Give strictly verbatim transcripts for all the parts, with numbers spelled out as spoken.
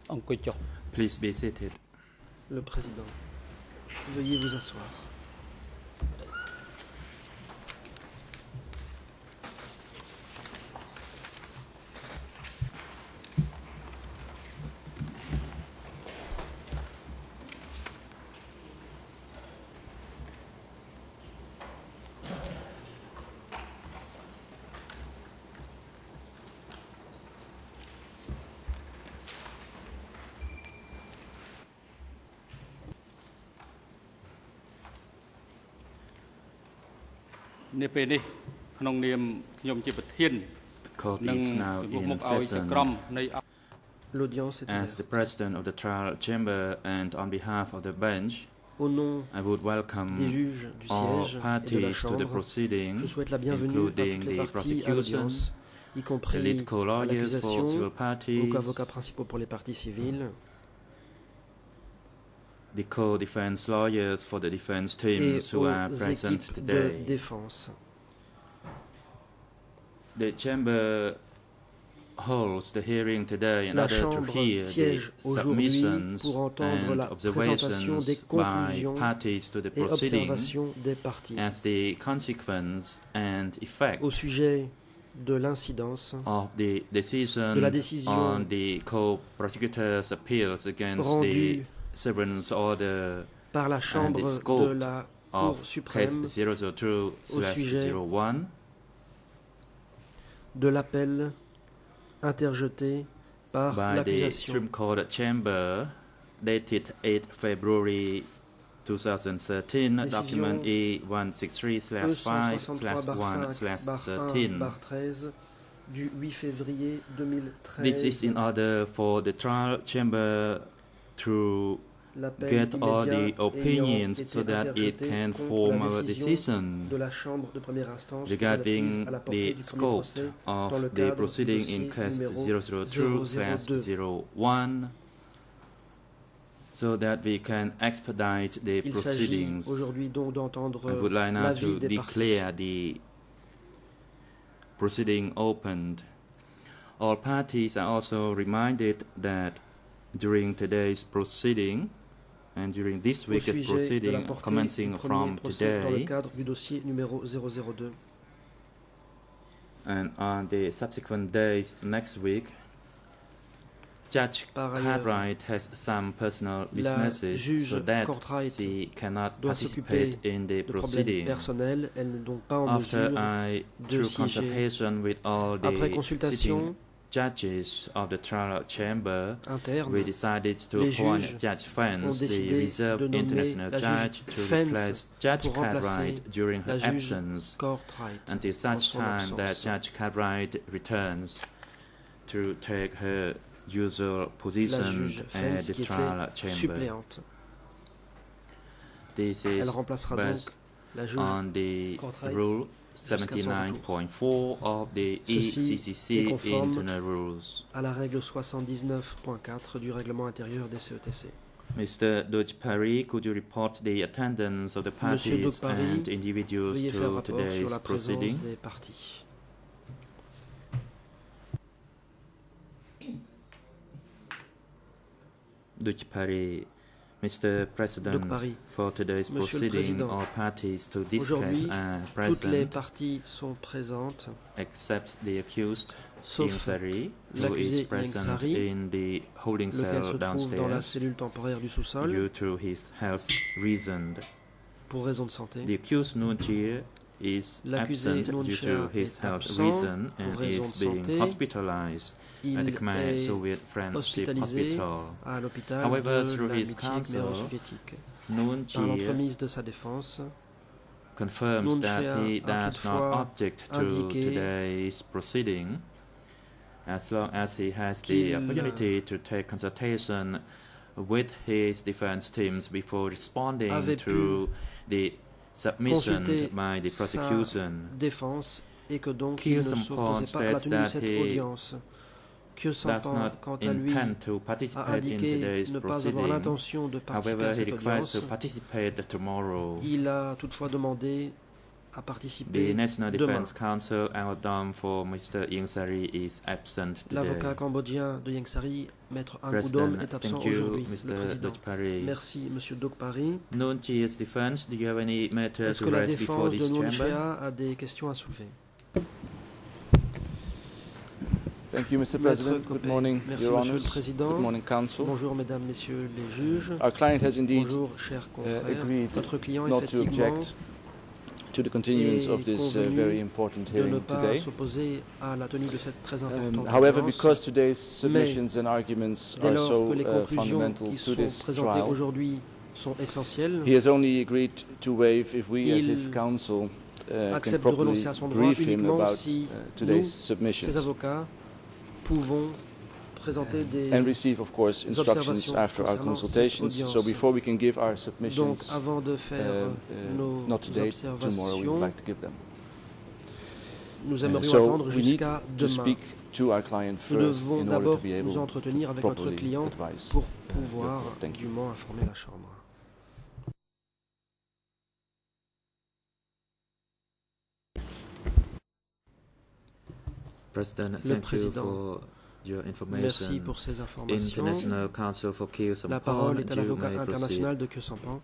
Please be seated. Le président, veuillez vous asseoir. The court is now in session. L'audience est As the ouverte. president of the trial chamber and on behalf of the bench, Au nom I would des welcome juges du all siège et de la parties to the Chambre, proceeding, je souhaite la bienvenue à including toutes les the parties à prosecution, l'audience, y the compris lead à co-lawyers for l'accusation, civil aux parties, avocats principaux pour les parties civiles, the co-defense lawyers for the defense et teams who are aux present équipes de today. défense. The chamber holds the hearing today in La order to Chambre hear the siège aujourd'hui submissions pour entendre and la présentation observations des by conclusions parties to the et proceeding observations des parties as the consequence and effect au sujet de l'incidence of the decision de la décision on the co-prosecutor's appeals against the rendue severance order par la and the Chambre de scope la Cour of case suprême zero zero two slash sujet zero one de l'appel interjeté par by the l'accusation. Supreme Court Chamber dated eighth February twenty thirteen, document E one sixty-three slash five slash one slash thirteen. treize du huit février deux mille treize. This is in order for the trial chamber to L'appel get all the immédiat opinions ayant so été that it interjeté can contre form la a décision decision de la Chambre de première instance regarding relative à la portée the du premier scope procès dans le of the cadre du proceeding dossier in case numéro zero zero two slash zero one so that we can expedite the Il s'agit proceedings. aujourd'hui donc d'entendre I would like now l'avis to des parties. declare the proceeding opened. All parties are also reminded that during today's proceeding and during this Au week's sujet de la proceeding portée commencing du premier from procès dans le today cadre du dossier numéro zéro zéro deux. and on the subsequent days next week, Judge Par ailleurs, Cartwright has some personal la businesses juge so that Cartwright she cannot doit s'occuper participate in the de problèmes proceeding. personnels, elle n'est donc pas en After mesure I, de through siéger. consultation with all Après the consultation sitting judges of the trial chamber, interne, we decided to les appoint juges Judge ont Fence, the décidé de reserved nommer international la judge, juge to Fence replace Judge pour remplacer Cartwright during her la juge absence Cartwright until en such son time that absence. Judge Cartwright returns to take her usual La position juge at Fence the qui trial était chamber. suppléante. This Elle is remplacera based donc la juge on the Cartwright rule jusqu'à son seventy-nine retour. point four of the Ceci E C C est C conforme internal rules. à la règle soixante-dix-neuf point quatre du règlement intérieur des C E T C. Mister Doug Parry, could you report the attendance of the Monsieur Doug parties Parry, and individuals veuillez faire to rapport sur today's la présence proceeding? des parties. Doug Parry, Mister President, Doug Parry, for today's Monsieur le proceeding, Président, all parties to this aujourd'hui, case are toutes les present, parties sont présentes, except the accused, sauf Ingsari, who is l'accusé present Ingsari, in the holding lequel se cell trouve dans la downstairs cellule temporaire du sous-sol due to his health reason. pour raison de santé. The accused Nunchir is L'accusé absent due Nunchia to his est health absent reason pour and raison is de being santé. hospitalized at the Il Khmer est Soviet Friendship hospitalisé Hospital. à l'hôpital However, de through his l'amitié counsel, khméro-soviétique. Par Nunchir l'entremise de sa défense, confirms that Nunchia he a does toutefois not object to indiqué today's proceeding as long as he has the qu'il opportunity to take consultation with his defense teams before responding avait to the submission consulter by the sa prosecution. défense et que donc Kiel il ne Sampon s'opposait pas à la states tenue de that cette he audience. Kyo does Sampan, not quant à lui, intend to a participate in indiqué today's ne pas avoir proceeding. l'intention de participer However, à he cette requires audience. to participate tomorrow. Il a toutefois demandé à participer The National demain. Defense Council Awadam for Mister Ieng Sary is absent today. L'avocat cambodgien de Ieng Sary, Maître Ang President, Udom, est absent thank you, aujourd'hui. Le Mister président. Dojpari. Merci, Monsieur Dojpari. Noon Chia's defense, do you have any matter Est-ce to que la raise before défense de this Noon chamber? Chea a des questions à soulever? Thank you, Mister Maître President. Good Copé. morning, Merci, Your Monsieur le Honours. Président. Good morning, Council. Bonjour, Mesdames, Messieurs les juges. Our client has indeed Bonjour, chers confrères. agreed Votre client, not to effectivement, object to the continuance est of this uh, convenu very important de ne hearing pas today. s'opposer à la tenue de cette très Um, importante however, audience. because today's submissions and arguments Dès are lors so que les uh, conclusions fundamental qui to sont this présentées trial, aujourd'hui sont essentielles, he has only agreed to waive if we, as Il his counsel, uh, can accepte de properly renoncer à son droit brief him uniquement about si uh, today's nous, submissions. ses avocats, pouvons présenter des... And receive, of course, instructions observations after our concernant cette consultations. So audience. before we can give our Donc, submissions, avant de faire uh, uh, nos not today, tomorrow we observations, would like to give them. nous Uh, aimerions so attendre we need jusqu'à to demain. speak to our client Nous first devons in order to d'abord be nous able entretenir avec to notre properly client advise pour uh, your pouvoir court. Thank you. dûment informer la Chambre. President, Le thank you Président. for your Merci information. pour ces informations. International Council for Keo La Samphan, parole est à you l'avocat may proceed. international de Keo Samphan.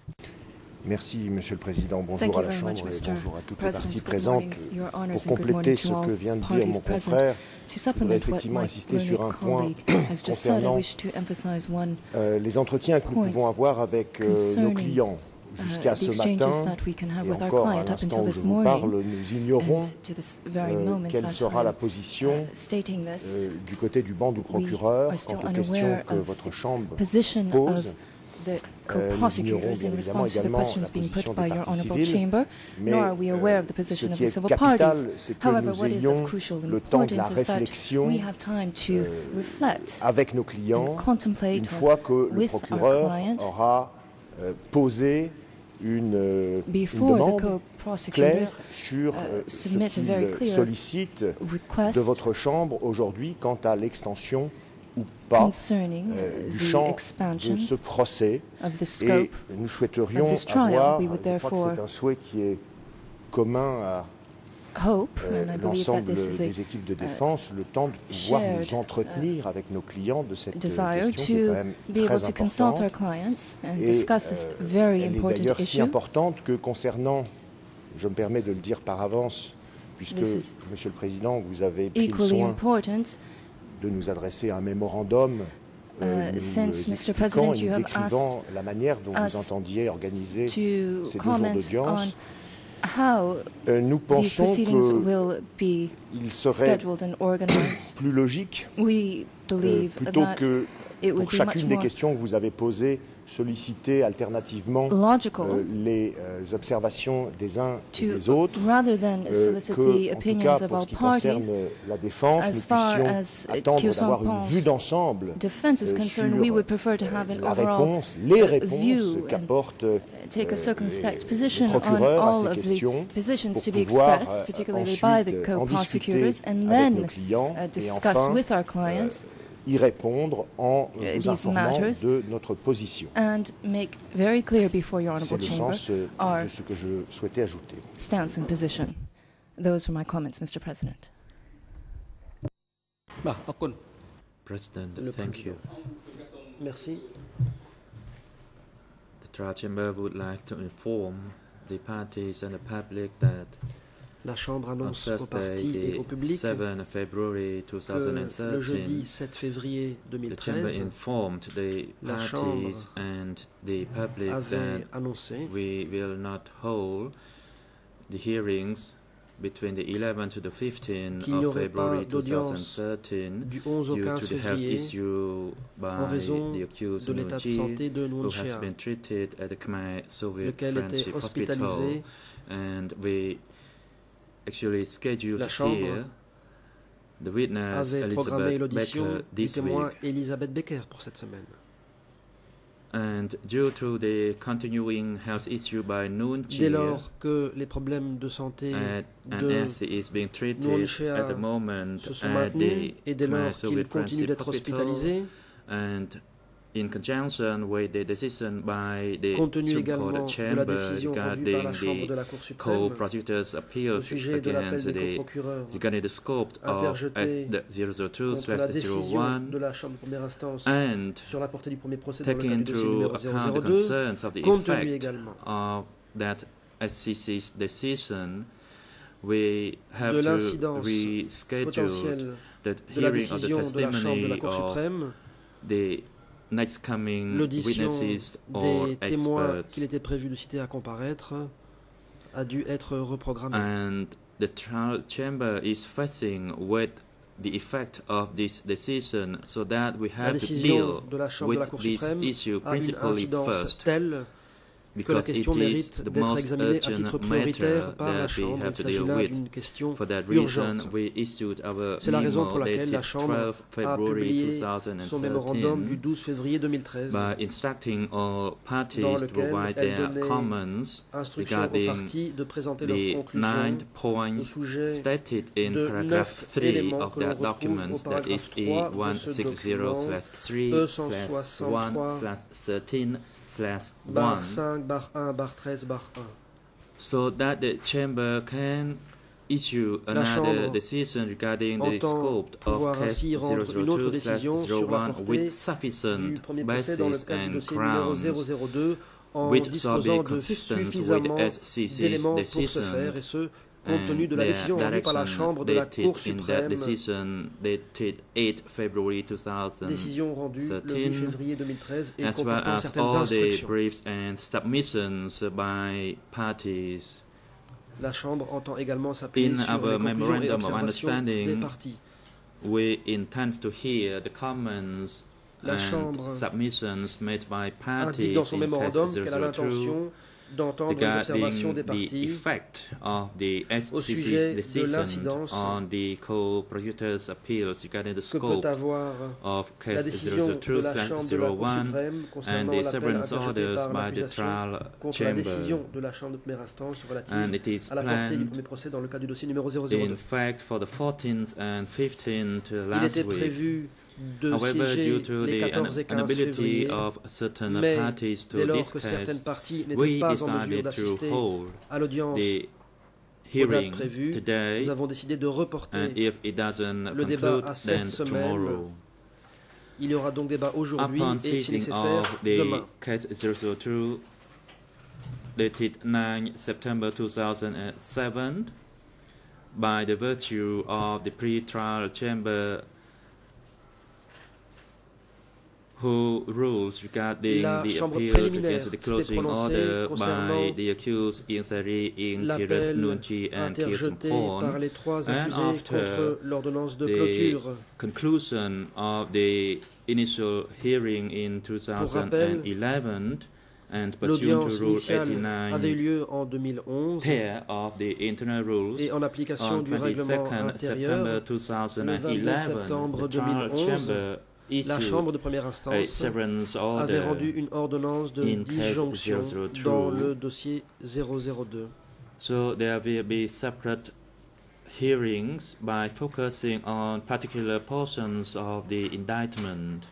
Merci, Monsieur le Président. Bonjour Thank à you la very Chambre much, et Mister bonjour à toutes President. les parties Good présentes. morning, Your Honors, Pour and good compléter morning ce to all que vient de dire parties mon present. confrère, To je voudrais supplement what effectivement my insister sur un learned point colleague has just said, I concernant wish to emphasize one euh, les entretiens que nous Points pouvons avoir avec euh, nos concerning, clients. Jusqu'à uh, the ce exchanges matin, that we can have et with our encore à client up l'instant until où this je vous morning, parle, nous ignorons and to this very euh, moment quelle that sera la I'm position uh, stating this, euh, du côté du banc du we procureur are still quant aux questions unaware que of votre the Chambre position pose. of the Euh, nous ignorons co-prosecutors bien in évidemment response to the également questions la being put position by des your parties honorable civiles, chamber, mais nor are we euh, aware of the ce position of qui the est civil parties. capital, c'est que However, nous what is ayons of crucial le temps de la importance is that réflexion we have time to euh, reflect avec nos clients and contemplate une fois que le with our procureur client aura euh, posé une, euh, une before the demande claire co-prosecutors sur uh, euh, ce submit a very qu'il clear sollicite request de votre Chambre aujourd'hui quant à l'extension ou pas concerning euh, uh, du the champ expansion de ce procès. of the Et scope. nous souhaiterions of this trial. avoir, We would je crois therefore que c'est un souhait qui est commun à Hope, euh, and I believe that l'ensemble this is des a équipes de défense, le temps de pouvoir shared, nous entretenir avec nos clients de cette euh, desire question qui est quand to même be able très to consult our importante. clients and Et discuss this euh, very elle est important d'ailleurs si issue. importante que concernant, je me permets de le dire par avance, puisque, This is Monsieur le Président, vous avez pris le Equally soin important, de nous adresser un mémorandum euh, Uh, nous since, euh, Mister expliquant President, et you nous have décrivant la manière dont us vous entendiez organiser to ces deux jours comment d'audience. on how Euh, nous these pensons proceedings qu'il will be serait scheduled and organized. plus logique, We euh, believe plutôt that que it would pour be chacune much des more questions que vous avez posées, solliciter alternativement logical euh, les euh, observations des uns et to, des autres, rather than euh, solicit que, the en tout opinions cas, of pour our ce qui concerne parties, la défense, as nous far puissions as uh, attendre d'avoir une Kyosampan's vue d'ensemble defense is euh, concerned, sur we would prefer to have an la overall réponse, les réponses view and qu'apportent euh, take a circumspect les position on procureurs à all ces of the questions positions pour to be pouvoir expressed, euh, particularly ensuite by the euh, en discuter co-prosecutors, and avec nos then clients uh, et discuss enfin with our euh, clients y répondre en euh, Uh, vous these informant matters de notre position. and make very clear before your C'est honorable le chamber sens euh, our de ce que je souhaitais ajouter. stance and position. Those were my comments, Mister President. Bah, Akon. President, Le thank Président. you. Merci. The trial chamber would like to inform the parties and the public that La Chambre on annonce aux Thursday, partis et au the public seventh of February que le jeudi twenty thirteen, sept février the chamber deux mille treize informed the La parties Chambre and the public avait that annoncé we will not hold the hearings between the eleventh to the fifteenth qu'il n'y of aurait pas February d'audience twenty thirteen du onze au due quinze to the health février issue en by raison the accused de l'état de Nuji, santé de who has Nuon been treated at the Khmer Soviet lequel était Friendship Hospital, hospitalisé. and we actually scheduled La to Chambre hear the witness avait programmé Elizabeth l'audition Becker du this témoin week. Elisabeth Becker pour cette semaine. And due to the continuing health issue by Nuon Dès Chea, lors que les problèmes de santé and, and de as he is being treated Nuon Chea at the moment se sont at maintenus the et dès Khmer lors qu'il Soviet continue Friendship d'être Hospital, hospitalisé, and in conjunction with the decision by the compte tenu Supreme également Court de la chamber décision rendue par la regarding Chambre de the la Cour suprême co-prosecutors' au appeals sujet de l'appel against des the coprocureurs regarding the scope of interjeté the zero zero two contre la slash zero décision one de la Chambre de première instance and sur la portée du premier procès dans le taking cadre du dossier into numéro account the zéro zéro deux, concerns of the compte tenu effect également of that S C C's decision, we have de to l'incidence reschedule potentielle the de la hearing of the décision de la Chambre de la testimony Cour of suprême, the next coming l'audition witnesses or des témoins experts, qu'il était prévu de citer à comparaître a dû être reprogrammée. and the trial chamber is facing with the effect of this decision, so that we La have to décision deal de la Chambre de la with Cour this suprême issue a une principally incidence first, telle que la because it question is mérite the d'être most examinée à titre urgent prioritaire matter par la that we Chambre. have Il to s'agit deal là with. d'une question For that reason, urgente. we issued our C'est la raison pour memo laquelle la dated Chambre twelve a February publié son mémorandum du twenty thirteen douze février deux mille treize, by instructing all dans parties to lequel provide elle their donnait comments instruction aux regarding parties de présenter leurs the conclusions nine au points sujet stated in de paragraph neuf three éléments of que l'on that retrouve document, au that is paragraphe E trois de one ce six zero document, slash three E slash cent one soixante-trois slash thirteen slash barre one, cinq, barre un, barre treize, barre un. so that the chamber can issue La another Chambre decision regarding the entend scope pouvoir of case ainsi zero rendre zero une autre two slash décision zero sur la one portée with du sufficient premier procès dans le basis cadre du and dossier numéro zéro grounds zéro deux en which shall disposant be de consistent with suffisamment S C C's d'éléments pour ce decision faire, et ce, compte tenu and de la their décision rendue par la direction Chambre de la dated Cour in that suprême, decision dated eight February two thousand décision rendue le huit thirteen, février deux mille treize et as well comportant as certaines all the instructions. briefs and submissions by parties. La Chambre entend également s'appuyer In sur our les conclusions et memorandum of observations understanding, des parties. We intend to hear the comments La and Chambre submissions made by indique dans parties son in mémorandum case qu'elle a zero zero two l'intention d'entendre les observations des regarding the parties effect of the au S C sujet C's de decision l'incidence on the co-prosecutors' appeals regarding the que scope peut avoir of la case décision zero zero de two la slash Chambre de la zero Cour one suprême and concernant the l'appel severance interjeté orders par by the l'accusation trial contre la chamber. décision de la Chambre de première instance relative And it is à la portée du planned, premier procès dans le cadre du dossier numéro zéro zéro deux. in fact, for the fourteenth and fifteenth Il last était week. prévu de However, siéger due to les the quatorze et quinze inability février, of certain mais parties to dès lors this que case, certaines parties n'étaient we pas en mesure decided to d'assister hold à l'audience the aux dates hearing prévues, today, nous avons décidé de and reporter if it doesn't le débat conclude, à cette then semaine. tomorrow. Il y aura donc débat aujourd'hui Upon et, si ceasing nécessaire, of the demain. case zero zero two, dated nine September two thousand seven, by the virtue of the pre-trial chamber who rules regarding La the chambre appeal préliminaire against the s'était closing prononcée order concernant by the accused Ian Sari, Ian Kirat l'appel Nunchi and Kirsten interjeté par Porn, les trois and accusés after contre l'ordonnance de the clôture. conclusion of the initial hearing in two thousand eleven and pursuant L'audience to Rule initiale avait eu eighty-nine lieu en deux mille onze pair of the internal rules, et en application on du règlement twenty-second intérieur, September two thousand le vingt-neuf eleven, septembre the trial deux mille onze, chamber la issued Chambre de première a instance severance avait order rendu une ordonnance de in case disjonction zero zero two. dans le dossier zéro zéro deux. So there will be separate hearings by focusing on particular portions of the indictment.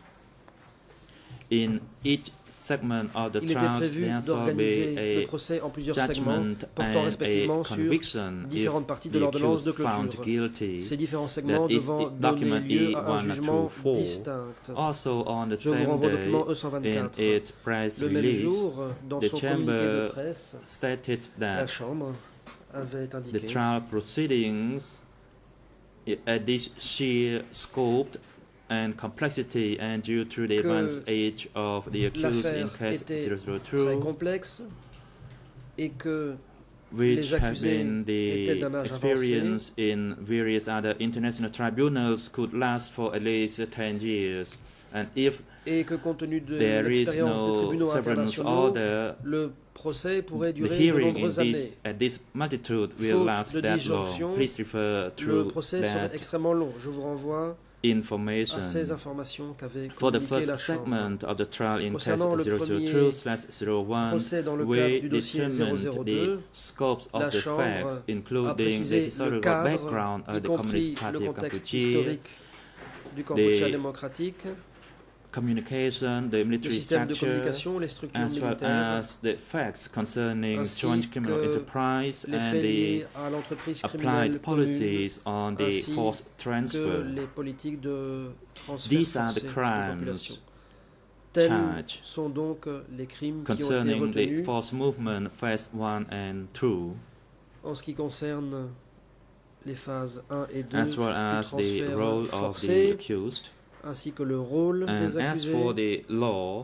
In each segment of the Il était trial, prévu there shall d'organiser be le a procès en plusieurs segments judgment portant and respectivement a sur conviction if différentes parties de the l'ordonnance de accused found clôture. guilty. Ces différents segments That is devant it- donner document lieu E à un one jugement two four. distinct. Also on the Je vous same renvoie au day, document E in cent vingt-quatre. its press Le même release, jour, dans the son communiqué de chamber presse, stated la that Chambre avait the indiqué trial proceedings i- at this sheer scope and complexity and due to the que advanced age of the accused in l'affaire case était zero zero très two, complexe et que which les have accusés been étaient the d'un âge experience in various other international tribunals could last for at least ten years. And if et que compte tenu de there is l'expérience des no tribunaux severance internationaux, order, le procès pourrait the durer de hearing in nombreuses années. this, at this multitude will Faute last de that long. disjonction, Please refer Le to procès that serait extrêmement long. Je vous renvoie information. à ces informations qu'avait For the communiqué first la Chambre. segment of the trial in case Concernant le zero zero premier two slash zero one, procès dans le we cadre du dossier zéro zéro determined deux, the scopes la of the Chambre facts, a including the précisé le historical cadre, background y of the compris Communist le Party of contexte Cambodia, historique du Cambodge the démocratique, communication, the le military système de structure, communication, les structures as well militaires, as the facts concerning ainsi joint criminal que enterprise les and faits the liés à l'entreprise criminelle applied commune, policies on the ainsi forced que transfer. les politiques de transfert These are forcé the de crimes population. Tels charged sont donc les crimes qui ont été concerning the retenus forced movement phase one and two, en ce qui concerne les phases un et deux as well du as the transfert role of the forcé, accused. ainsi que le rôle And des as for accusés. the law,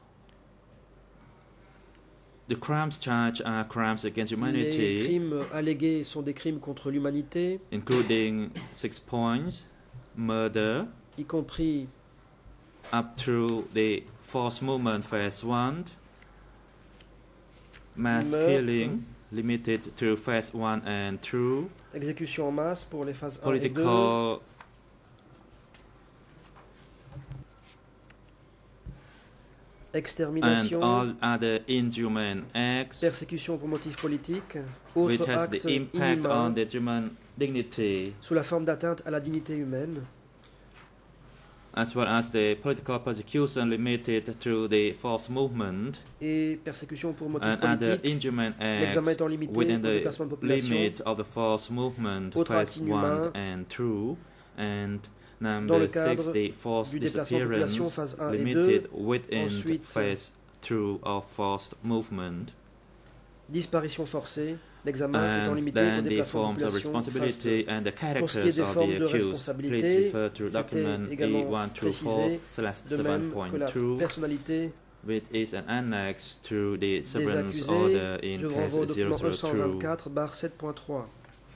the crimes charged are crimes against Les humanity, crimes allégués sont des crimes contre l'humanité, including six points, murder, y compris up through the forced movement phase one, mass Meurtre. killing, limited to phase one and two, exécution en masse pour les phases un et deux, political and extermination, all other inhuman acts persécution pour motif politique, which autres has actes the impact on inhumains the human dignity, sous la forme d'atteinte à la dignité humaine, as well as the political persecution limited to the forced movement et persécution pour motif and other politique, inhuman l'examen acts étant limité within au the déplacement de population, limit of the forced movement Autres phase actes inhumains one and two, and dans number le cadre six, the forced du déplacement de population disappearance phase un et deux, limited within Ensuite, phase two of forced movement, disparition forcée, l'examen étant and limité au then the déplacement de forms of population phase deux. responsibility and the Pour ce qui est characters des of formes the de accused. responsabilité, Please refer to c'était document E également one two four précisé, slash de seven même que point la two, personnalité which is an annex to the des severance accusés. order in Je vous case renvoie au zero document zero E cent two vingt-quatre barre sept point trois,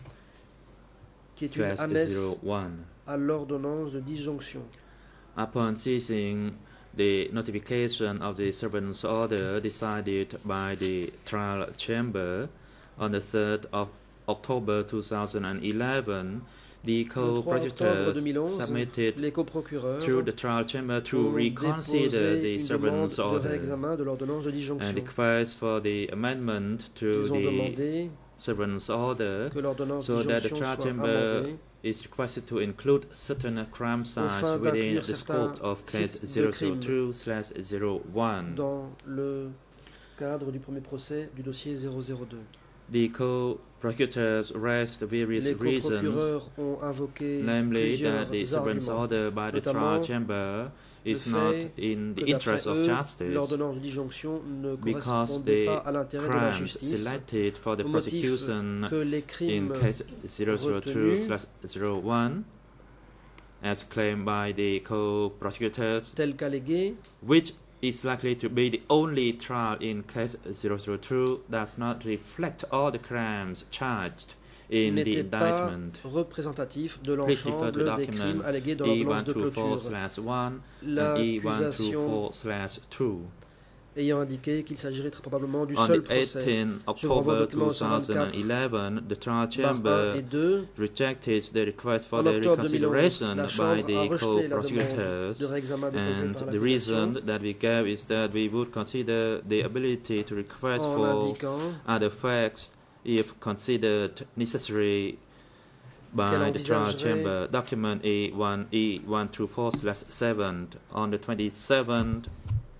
qui est une slash annexe zero one. à l'ordonnance de disjonction. Upon seizing the notification of the servant's order decided by the trial chamber on the third of October two thousand eleven, the Le trois octobre co-prosecutors deux mille onze, submitted les coprocureurs through the trial chamber to ont reconsider déposé the une servant's demande de order réexamen de l'ordonnance de and disjonction. request for the amendment to Ils ont the demandé servant's order que l'ordonnance de so that the disjonction trial soit chamber amendée is requested to include certain crime size afin within d'inclure the certains scope of case types de zero zero crimes two slash zero one. dans le cadre du premier procès du dossier zéro zéro deux. The co-prosecutors raised various Les reasons, coprocureurs ont invoqué namely plusieurs that the servant's arguments. order by the Notamment, trial chamber is le not fait in que the interest d'après of eux, justice l'ordonnance de disjonction ne because correspondait the pas à l'intérêt de la crimes justice, selected for the au motif prosecution que les in crimes case zero zero two slash zero one, as claimed by the co-prosecutors, tels qu'allégués which is likely to be the only trial in case zero zero two, does not reflect all the crimes charged in the n'étaient pas indictment. représentatifs de Please refer l'ensemble to des document crimes allégués dans E l'ordonnance one de two four clôture. slash one and E one two L'accusation four slash two. ayant indiqué qu'il s'agirait très probablement du On seul the procès. eighteenth Je vous renvoie au October document cent vingt-quatre, twenty eleven, the trial barre un chamber et deux. rejected the request for En the octobre deux mille onze, reconsideration la by Chambre a the rejeté la demande de co-prosecutors, réexamen déposée and par the l'accusation reason that we gave is that we would consider the ability to request en for indiquant other facts if considered necessary by qu'elle the trial envisagerait chamber. Document E one E one two four slash seven on the twenty-seventh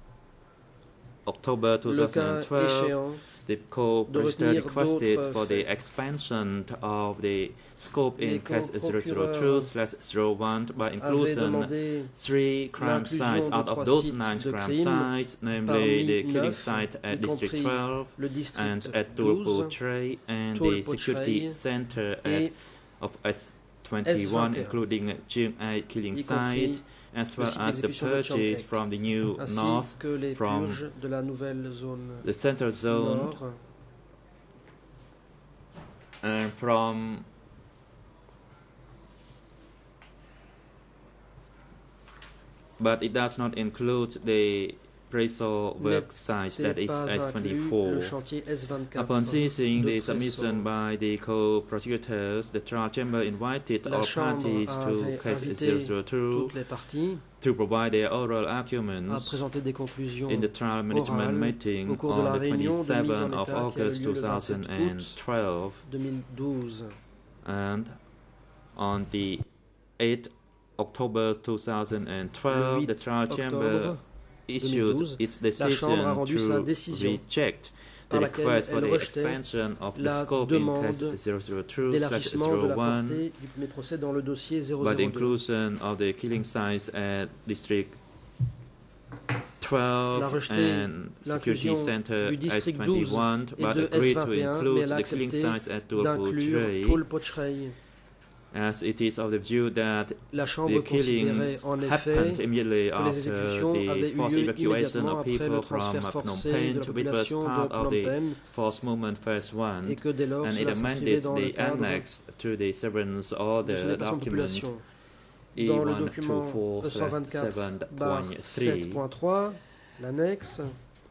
October le cas twenty twelve. échéant The co-prosecutor retenir requested d'autres for the faits. expansion of the scope in Les case zero zero two co-procureurs slash zero one by avait inclusion demandé three crime l'inclusion sites de out trois of those sites nine de crime crimes, sites, namely parmi the killing neuf, site at y District compris twelve le and district at Tulpo douze Tray and Tulpo the security Tray center at, et of S twenty-one, S vingt et un, including June eight killing y site, compris as le well site as the d'exécution de Chiang purchase Ek, from the new ainsi north, que les from purges de la nouvelle zone the center zone, nord, and from but it does not include the appraisal work site that n'était is pas S inclus twenty-four. le chantier S vingt-quatre. Upon seizing de the submission Presson. by the co-prosecutors, the trial chamber invited La all Chambre parties to avait case invité zero zero two toutes les parties to provide their oral à arguments présenter des conclusions in the trial management orales meeting au cours de la on the réunion de mise en twenty-seventh of état qui a eu August lieu le vingt-sept twenty août. deux mille douze twelve, and deux mille douze and on the eighth October two thousand twelve, the trial chamber octobre issued deux mille douze, its la Chambre a decision rendu sa to décision reject the par laquelle request for elle the rejetait expansion of the la scope in demande case zero zero two slash d'élargissement de zero la one, portée du premier procès dans le dossier zéro but the zéro deux. inclusion of the killing sites at District twelve La rejeté and Security l'inclusion Center du S district douze twenty-one, et but de agreed S to vingt et un, mais include elle a the killing accepté sites at d'inclure Tulputray, Tulputray. as it is of the view that La Chambre the considérait killings en effet happened immediately que les after exécutions avaient the eu forced lieu evacuation immédiatement of après le people from transfert Phnom forcé de Penh, la which was population de part of Phnom the Penh forced movement phase one, et que dès lors and it cela s'inscrivait amended dans le the cadre annex to the severance de son order déplacement de document population. E Dans le one two document four cent slash vingt-quatre seven barre point sept three, point trois, l'annexe,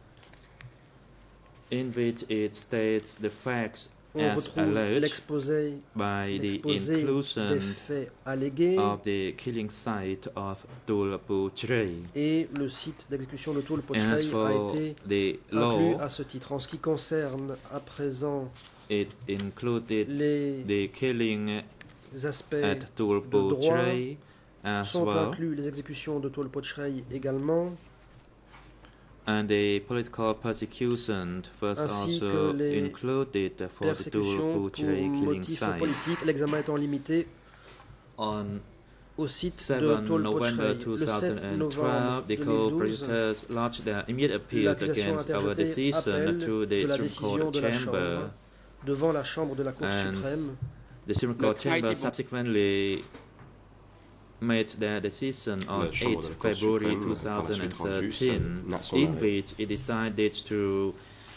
in which it states the facts on as retrouve alleged l'exposé by the l'exposé des inclusion faits allégués of the killing site of Tulputray. et le site d'exécution de As Tulputray a for été the inclus law, à ce titre. En ce qui concerne à présent it included les the killing aspects at Tulputray as sont well, inclus les exécutions de Tulputray également, and the political persecution was ainsi also que les included for the persécutions pour Tulputray killing motifs site. politiques, l'examen étant limité On au site de seven November Tulputray. two Le sept thousand novembre twelve, the deux mille douze, co-producers lodged their immediate appeal l'accusation against our interjetée decision appelle to the de la Supreme décision Court de la chamber. Chambre devant la Chambre de la Cour And suprême. The Supreme Court chamber subsequently made their decision on La Chambre eighth de la Cour February suprême, par la suite, rendu twenty thirteen, sa- son in arrêt. which it decided to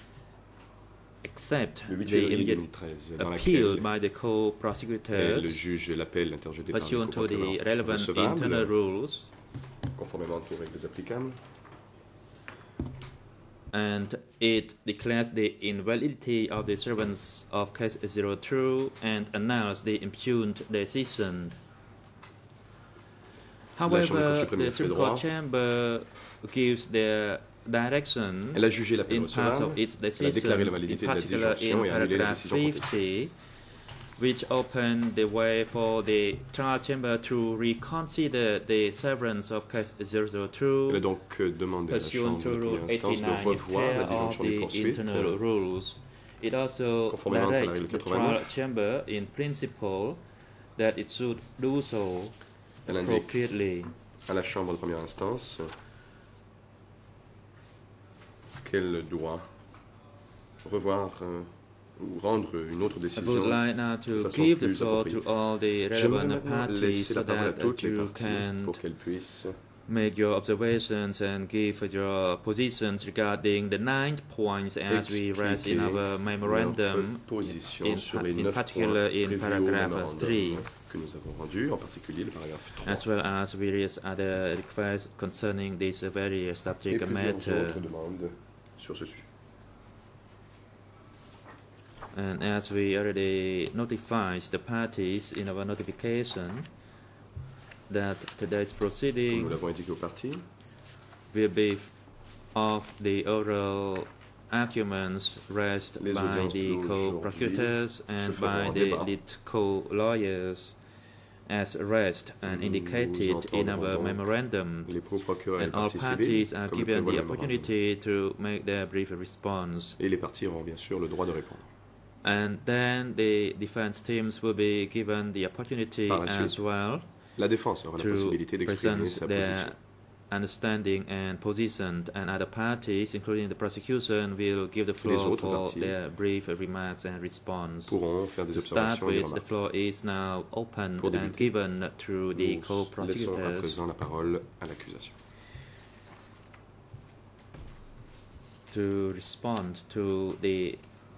accept Le huit the février immediate deux mille treize, dans appeal laquelle by the euh, co-prosecutors le juge l'appel interjeté par le pursuant to the co-procureur relevant internal recevable, rules, conformément aux règles applicables, and it declares the invalidity of the servants of case zero two and announced the impugned decision. La Chambre de Cour However, suprême the a fait Supreme droit. Court chamber gives their direction Elle a jugé l'appel in parts recevable, of its elle a déclaré decision, la in validité de la particular disjonction in et annulé la paragraph décision contestée. fifty, which opened the way for the trial chamber to reconsider the severance of case zero zero Elle a two donc euh, demandé à la pursuant Chambre to de Rule première instance de eighty-nine revoir la of disjonction des the poursuites internal euh, rules. It also conformément à la directs règle the trial quatre-vingt-neuf. chamber in principle that it should do so Elle indique appropriately. à la Chambre de première instance qu'elle doit revoir euh, ou rendre une autre I décision. would like now de to façon give the plus floor appropriée. to all the J'aimerais relevant maintenant parties laisser so la parole à that toutes les you parties can pour qu'elles puissent make your observations and give your positions regarding the nine points as we raised in our leur memorandum, position in, sur pa- les in neuf particular points in prévus au paragraph mémorandum three, que nous avons rendu, en particulier le paragraphe trois. as well as various other requests concerning this various Et subject plusieurs matter. autres demandes sur ce sujet. And as we already notified the parties in our notification that today's Comme proceeding nous l'avons indiqué aux parties, will be of the oral arguments raised Les by audiences the d'aujourd'hui co-prosecutors and se by feront en the débat. lead co-lawyers as raised and Nous indicated in entendrons our donc memorandum, les pro-procureurs et les and all parties parties civiles, are comme le given prévoit the le mémorandum. opportunity to make their brief response. Et les parties auront bien sûr le droit de répondre. And then the defense teams will be given the opportunity Par la as suite, well La défense aura la to possibilité d'exprimer present sa their position. understanding and position, and other parties, including the prosecution, will give the Les floor autres for parties their brief remarks and response. Pourront faire des To start observations et des with, the remarques. floor is now opened Pour and débuter, given through the Nous laissons à co-prosecutors présent la parole à l'accusation. to respond to the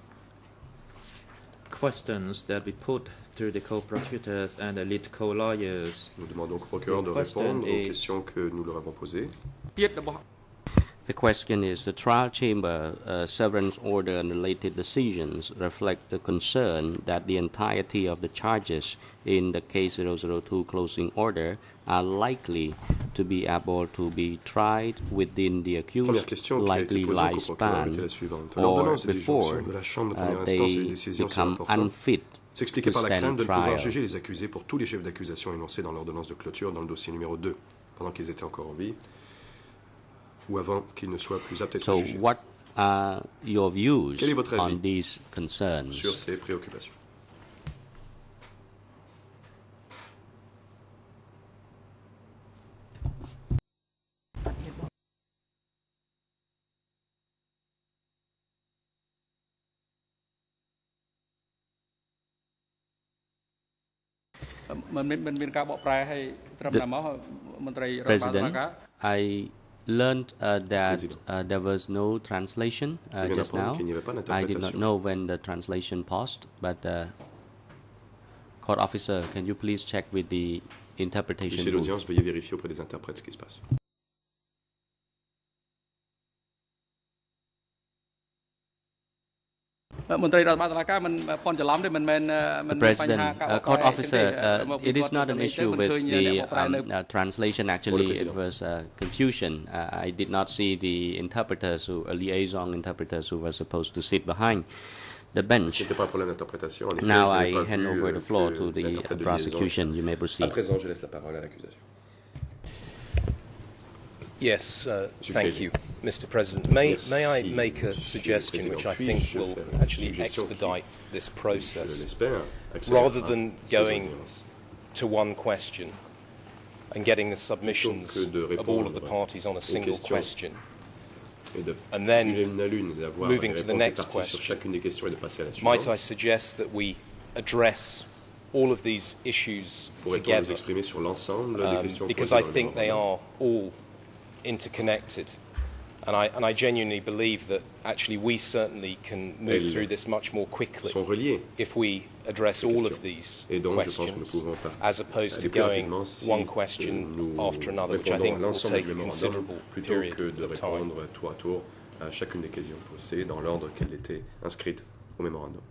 questions that we put to the co-prosecutors and the lead co-lawyers. Nous demandons au procureur de The question répondre aux is- questions que nous leur avons posées. The question is, the trial chamber uh, severance order and related decisions reflect the concern that the entirety of the charges in the case zero zero two closing order are likely to be able to be tried within the Première accused question qui a été likely posée au procureur était lifespan la suivante. or L'ordonnance de before disjonction de la Chambre de uh, première instance et les they décisions se become rapportant unfit s'expliquait to par la stand crainte de ne pouvoir trial. juger les accusés pour tous les chefs d'accusation énoncés dans l'ordonnance de clôture dans le dossier numéro deux, pendant qu'ils étaient encore en vie, ou avant qu'ils ne soient plus aptes à être So jugés. what are your views Quel est votre avis on these concerns? Sur ces préoccupations. The President, I learned uh, that uh, there was no translation uh, Je viens just d'apprendre now. qu'il n'y avait pas I did not d'interprétation. know when the translation paused, but uh, court officer, can you please check with the interpretation Huissier d'audience, booth? veuillez vérifier auprès des interprètes ce qui se passe. The President, uh, court officer, uh, it is not an issue with the um, uh, translation. Actually, it was uh, confusion. Uh, I did not see the interpreters, who, uh, liaison interpreters, who were supposed to sit behind the bench. C'était pas un problème d'interprétation. En effet, Now je n'avais I pas hand vu, over euh, the floor que to the l'interprète uh, de prosecution. liaison. You may À proceed. présent, je laisse la parole à l'accusation. Yes, uh, Monsieur thank Kelly. you, Mister President. May, Merci, may I make a Monsieur le suggestion which I Président. think Puis-je will faire une actually suggestion qui, expedite this Je process? l'espère, Rather accélérera than ces going audiences. to one question and getting the submissions de of all of the répondre parties on a aux single questions question, Et de and then une à l'une, d'avoir moving les to the réponses next des parties sur question. chacune des questions et de passer à la might I suivante. suggest that we address all of these issues Pourrait-on nous together? exprimer sur l'ensemble des Um, questions because posées I dans le think they mémorandum? are all interconnected. And I, and I genuinely believe that actually we certainly can move Elles through this much more quickly sont reliées. if we address Ces all of questions. these Et donc, je pense que nous questions pouvons pas as opposed to aller plus going rapidement si one euh, question nous after another, which I répondons think à will l'ensemble take du a mémorandum considerable plutôt period que de of time. répondre tour à tour à chacune des questions posées dans l'ordre qu'elle était inscrite au mémorandum.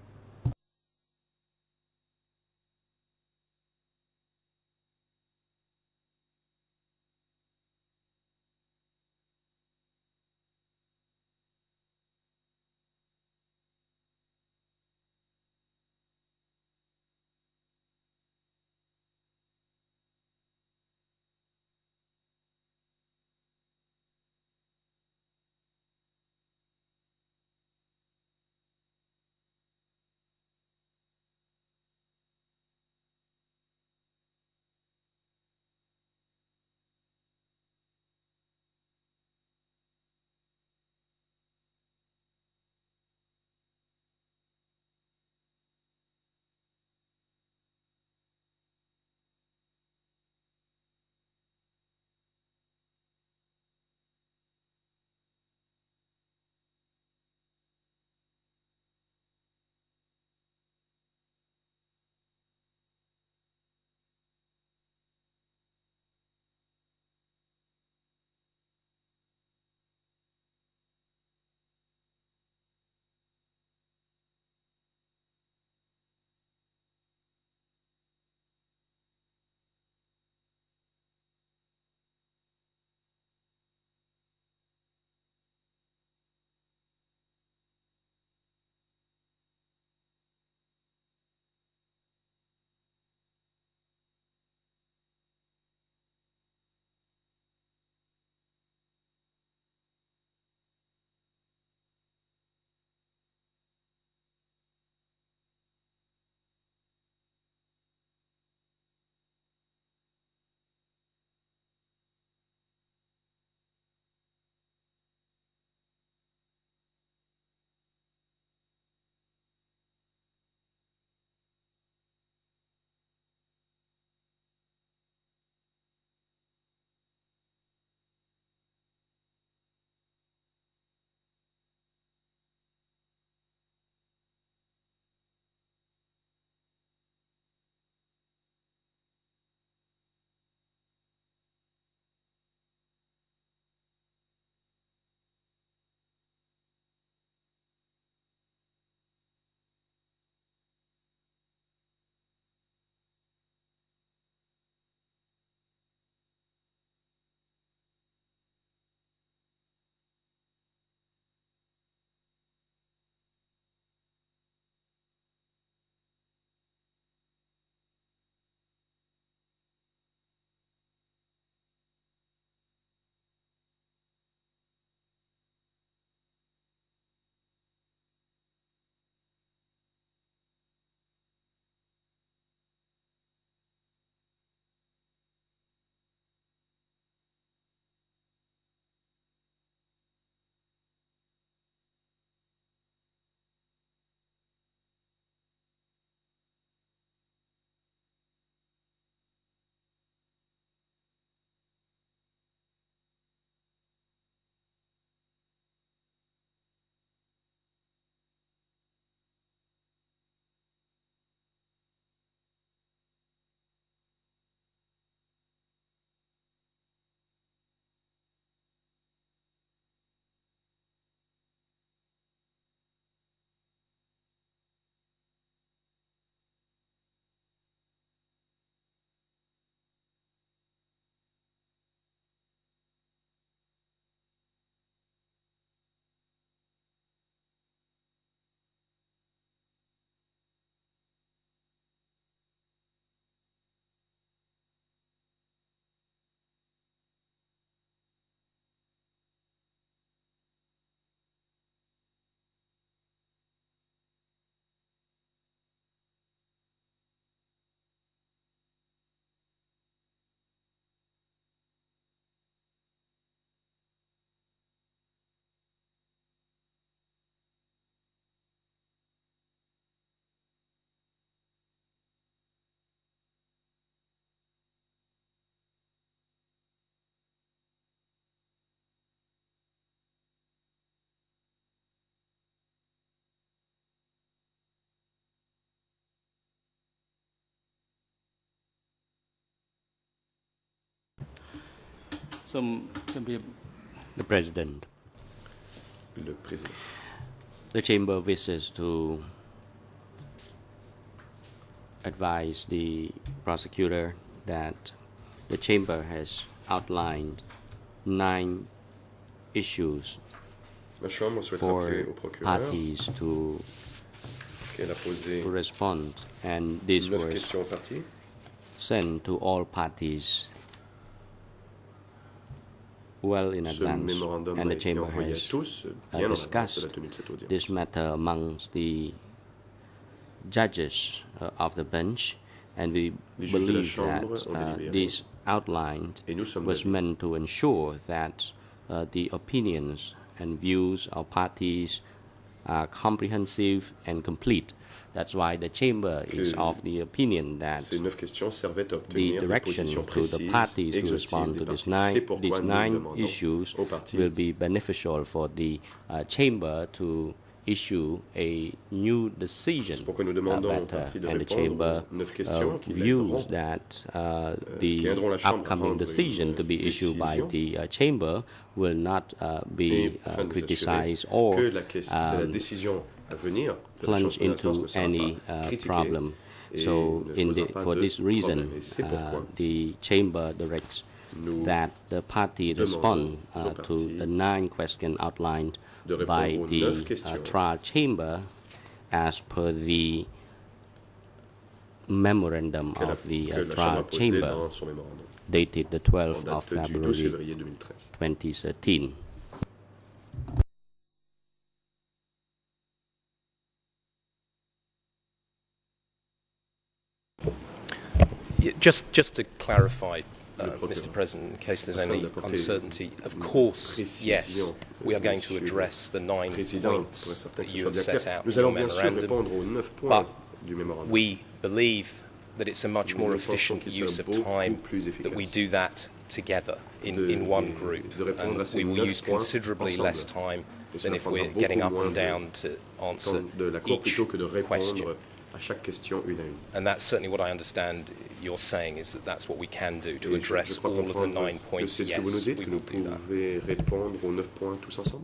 The President. Le président. The Chamber wishes to advise the prosecutor that the Chamber has outlined nine issues La Chambre souhaite for rappeler au procureur parties to, qu'elle a posé to respond, and these neuf were questions aux parties. sent to all parties well in Ce advance, mémorandum and a the été Chamber envoyé à has tous uh, bien en avance de la discussed tenue de cette audience. this matter amongst the judges uh, of the bench, and we Les juges de la believe Chambre that ont uh, délibéré. this outlined Et nous sommes was d'avis meant to ensure that uh, the opinions and views of parties are comprehensive and complete. That's why the Chamber is que of the opinion that Ces neuf questions servaient à the obtenir des direction positions to the précises, parties to exhaustives respond des to these parties. nine, C'est pourquoi these nous nine demandons issues aux parties will be beneficial for the uh, Chamber to issue a new decision C'est pourquoi nous uh, demandons aux better, parties de and the répondre Chamber aux neuf uh, questions qui views aideront, that uh, euh, the qui aideront la Chambre à upcoming prendre decision une to be issued by décision. the uh, Chamber will not uh, Et be afin uh, de nous criticized assurer or que la, question, la um, décision à venir de la plunge Chambre d'instance ne into sera any pas uh, critiquée problem. et So, ne in posera the, pas for de this reason, problème. Et c'est uh, pourquoi the Chamber directs nous that the party demandons respond uh, aux to parties the nine questions outlined de répondre by aux the neuf uh, questions trial chamber as per the memorandum que la, of the que uh, la Chambre a trial posé chamber dans son mémorandum dated the en twelfth of date du douze February février deux mille treize. twenty thirteen. Yeah, Just, just to clarify, uh, Le procureur. Mister President, in case there's Afin any d'apporter uncertainty, of une course, précision, yes, we are going to Monsieur address the nine Président, pour être points certain que that ce you soit have bien set clair, out nous in your allons bien sûr memorandum, répondre aux neuf points but du mémorandum. we believe that it's a much more Nous pensons efficient qu'il use sera of beaucoup time plus that we efficace do that together in, de- in one de- group, de répondre à and ces we will neuf use points considerably ensemble. less time Et than cela if prendra we're getting beaucoup up moins and de down to answer temps de la Cour each plutôt que de question. répondre à chaque question une à une. And that's certainly what I understand you're saying, is that that's what we can do to Et je- address je crois all of the comprendre nine que points. c'est ce que vous nous Yes, dites, we que will nous do that. pouvez répondre aux neuf points tous ensemble.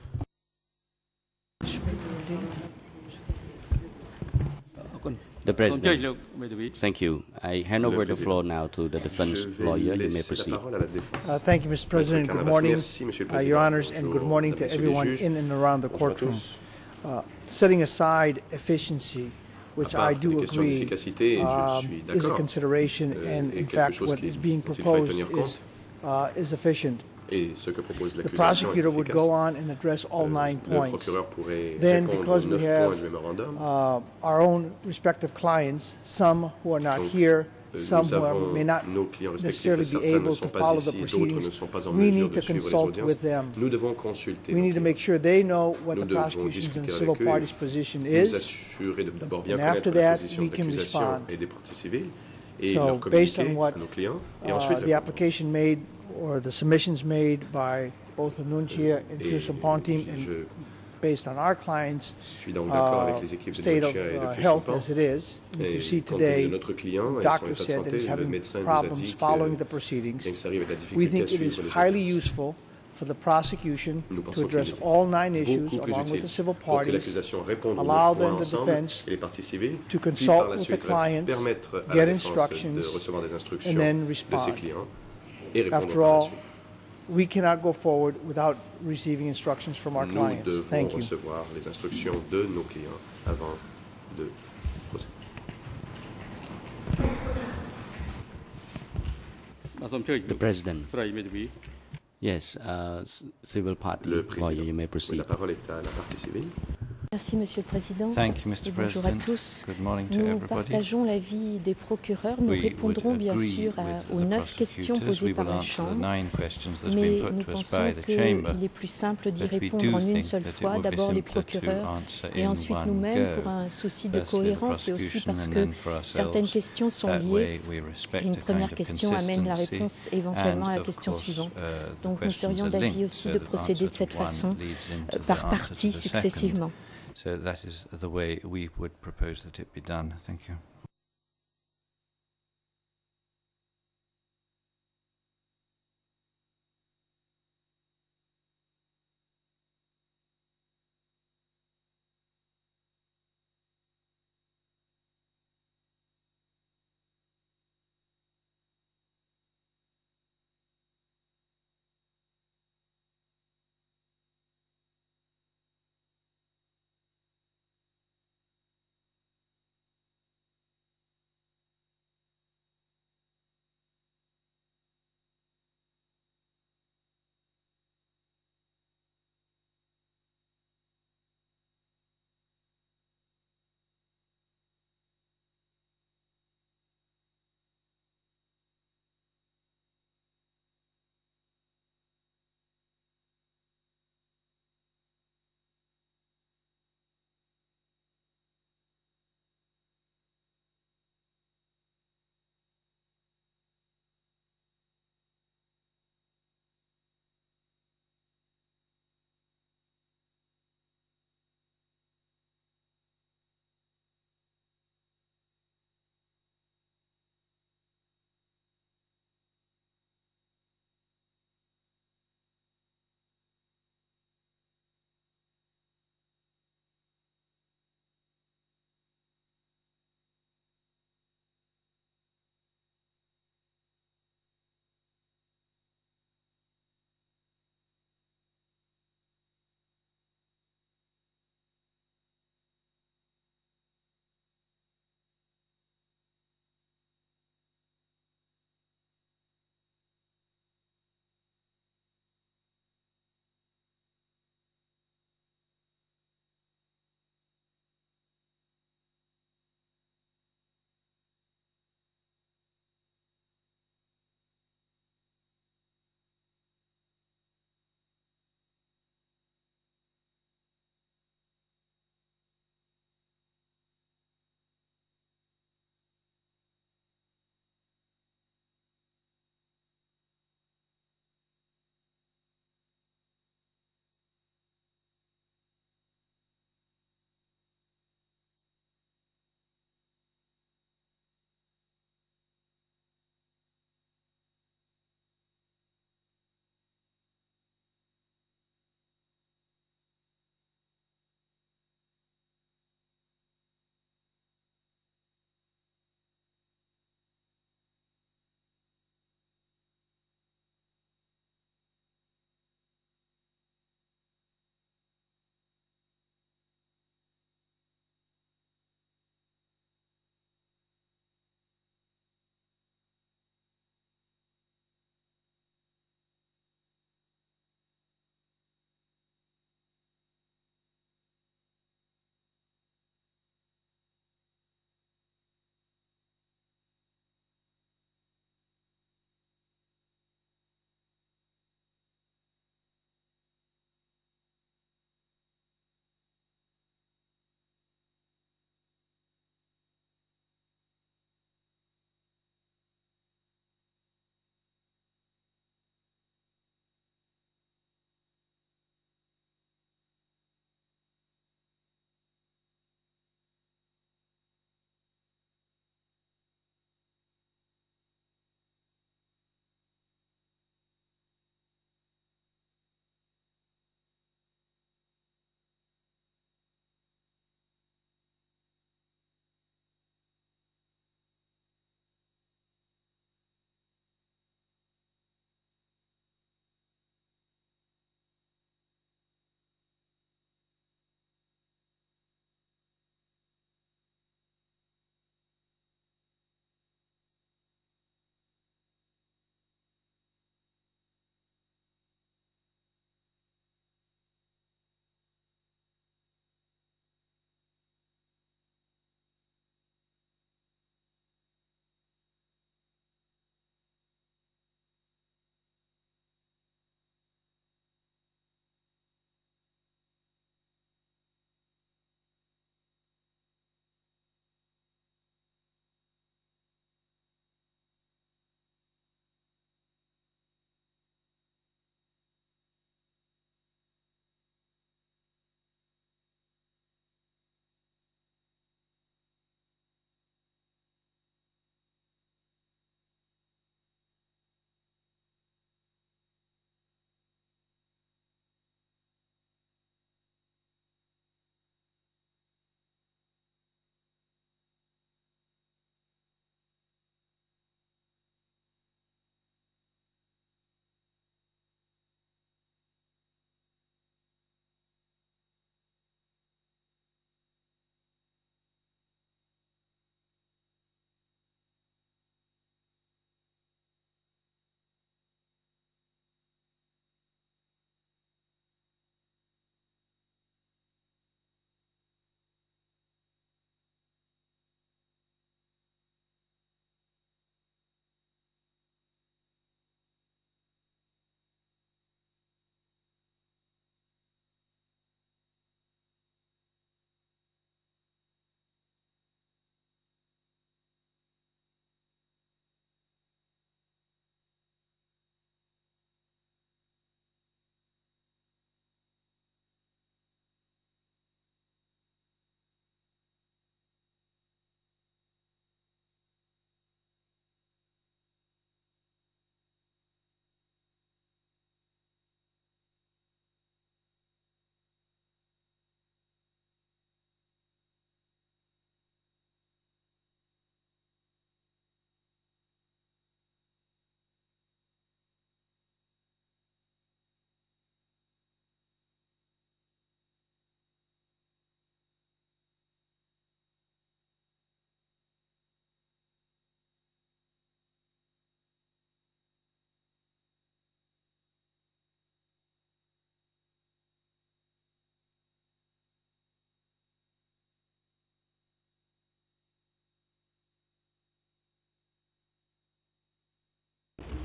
The President. Thank you. I hand Le over the Président. floor now to the defense Je vais lawyer. You may laisser la proceed. parole à la défense. Uh, Thank you, Mister President. Maître Good Canavas, morning, merci, Monsieur le uh, Président. Your Honors, and Bonjour, good morning to Mesdames, Messieurs les everyone juges. in and around the Bonjour à courtroom. tous. Uh, Setting aside efficiency, which À part I les do questions agree d'efficacité, je um, suis is a d'accord. consideration, Euh, and et in quelque fact, chose what qui- is being dont il faille proposed tenir is, compte. uh, is efficient. Et ce que propose The l'accusation est prosecutor would efficace. go on and address all Euh, nine Le points. procureur pourrait Then, répondre aux because we neuf have points du mémorandum. uh, our own respective clients, some who are not Donc, here, Euh, some Nous who are- avons may not nos clients respectifs, necessarily be certains ne able sont to pas follow the ici, d'autres ne proceedings. sont pas en We mesure need de to suivre les consult audiences. with them. Nous devons consulter. We nos need to clients. make sure they know what Nous the devons prosecution's and discuter civil avec eux, parties' position nous is. assurer de d'abord bien And connaître after la that, position we de can l'accusation respond. et des parties civiles et So, leur based communiquer on what à nos clients et Uh, ensuite the répondre. application made or the submissions made by both Anuncia and Et Kirsten Ponteam, and je based on our clients' suis donc d'accord uh, avec les équipes de state of Nocia et de uh, Christian health Pan. as it is. And if Et you see compte tenu de today, notre client the et son doctor état de said that santé, he's le having médecin nous a problems dit que following the bien proceedings. que ça arrive à la We difficulté à think it suivre is les highly audiences. useful for the prosecution Nous to pensons qu'il address est all nine issues beaucoup plus along with utile the civil pour que parties, l'accusation réponde aux allow neuf them, points the ensemble defense, et les parties civiles, to puis consult par la with the suite clients, permettre à get la défense instructions, de recevoir des instructions and then de ses respond. clients et répondre After par la all, suite. we cannot go forward without receiving instructions from our Nous clients. devons Thank you. recevoir les instructions de nos clients avant de procéder. The President. Yes, uh, c- civil party Le lawyer, président. you may Oui, proceed. la parole est à la partie civile. Merci, Monsieur le Président. Thank you, Mister Et bonjour à President. tous. Good morning to Nous everybody. partageons l'avis des procureurs. Nous We répondrons would bien agree sûr à- with aux the neuf questions prosecutors. posées We par will la answer the Chambre, nine questions that's mais been nous put to us pensons by the Chamber. qu'il est plus simple d'y But we répondre do en une think seule that it fois. would be D'abord les simpler to procureurs answer et in ensuite one nous-mêmes go. pour un souci de Firstly, the cohérence et aussi prosecution parce and que then for certaines ourselves. questions sont That liées. way we respect Et une a kind première of question amène la consistency. réponse éventuellement à la And of question course, suivante. uh, the Donc nous questions serions are d'avis linked, aussi so de that procéder de answer cette to one façon, leads into euh, the par answer to partie the second. successivement. So that is the way we would propose that it be done. Thank you.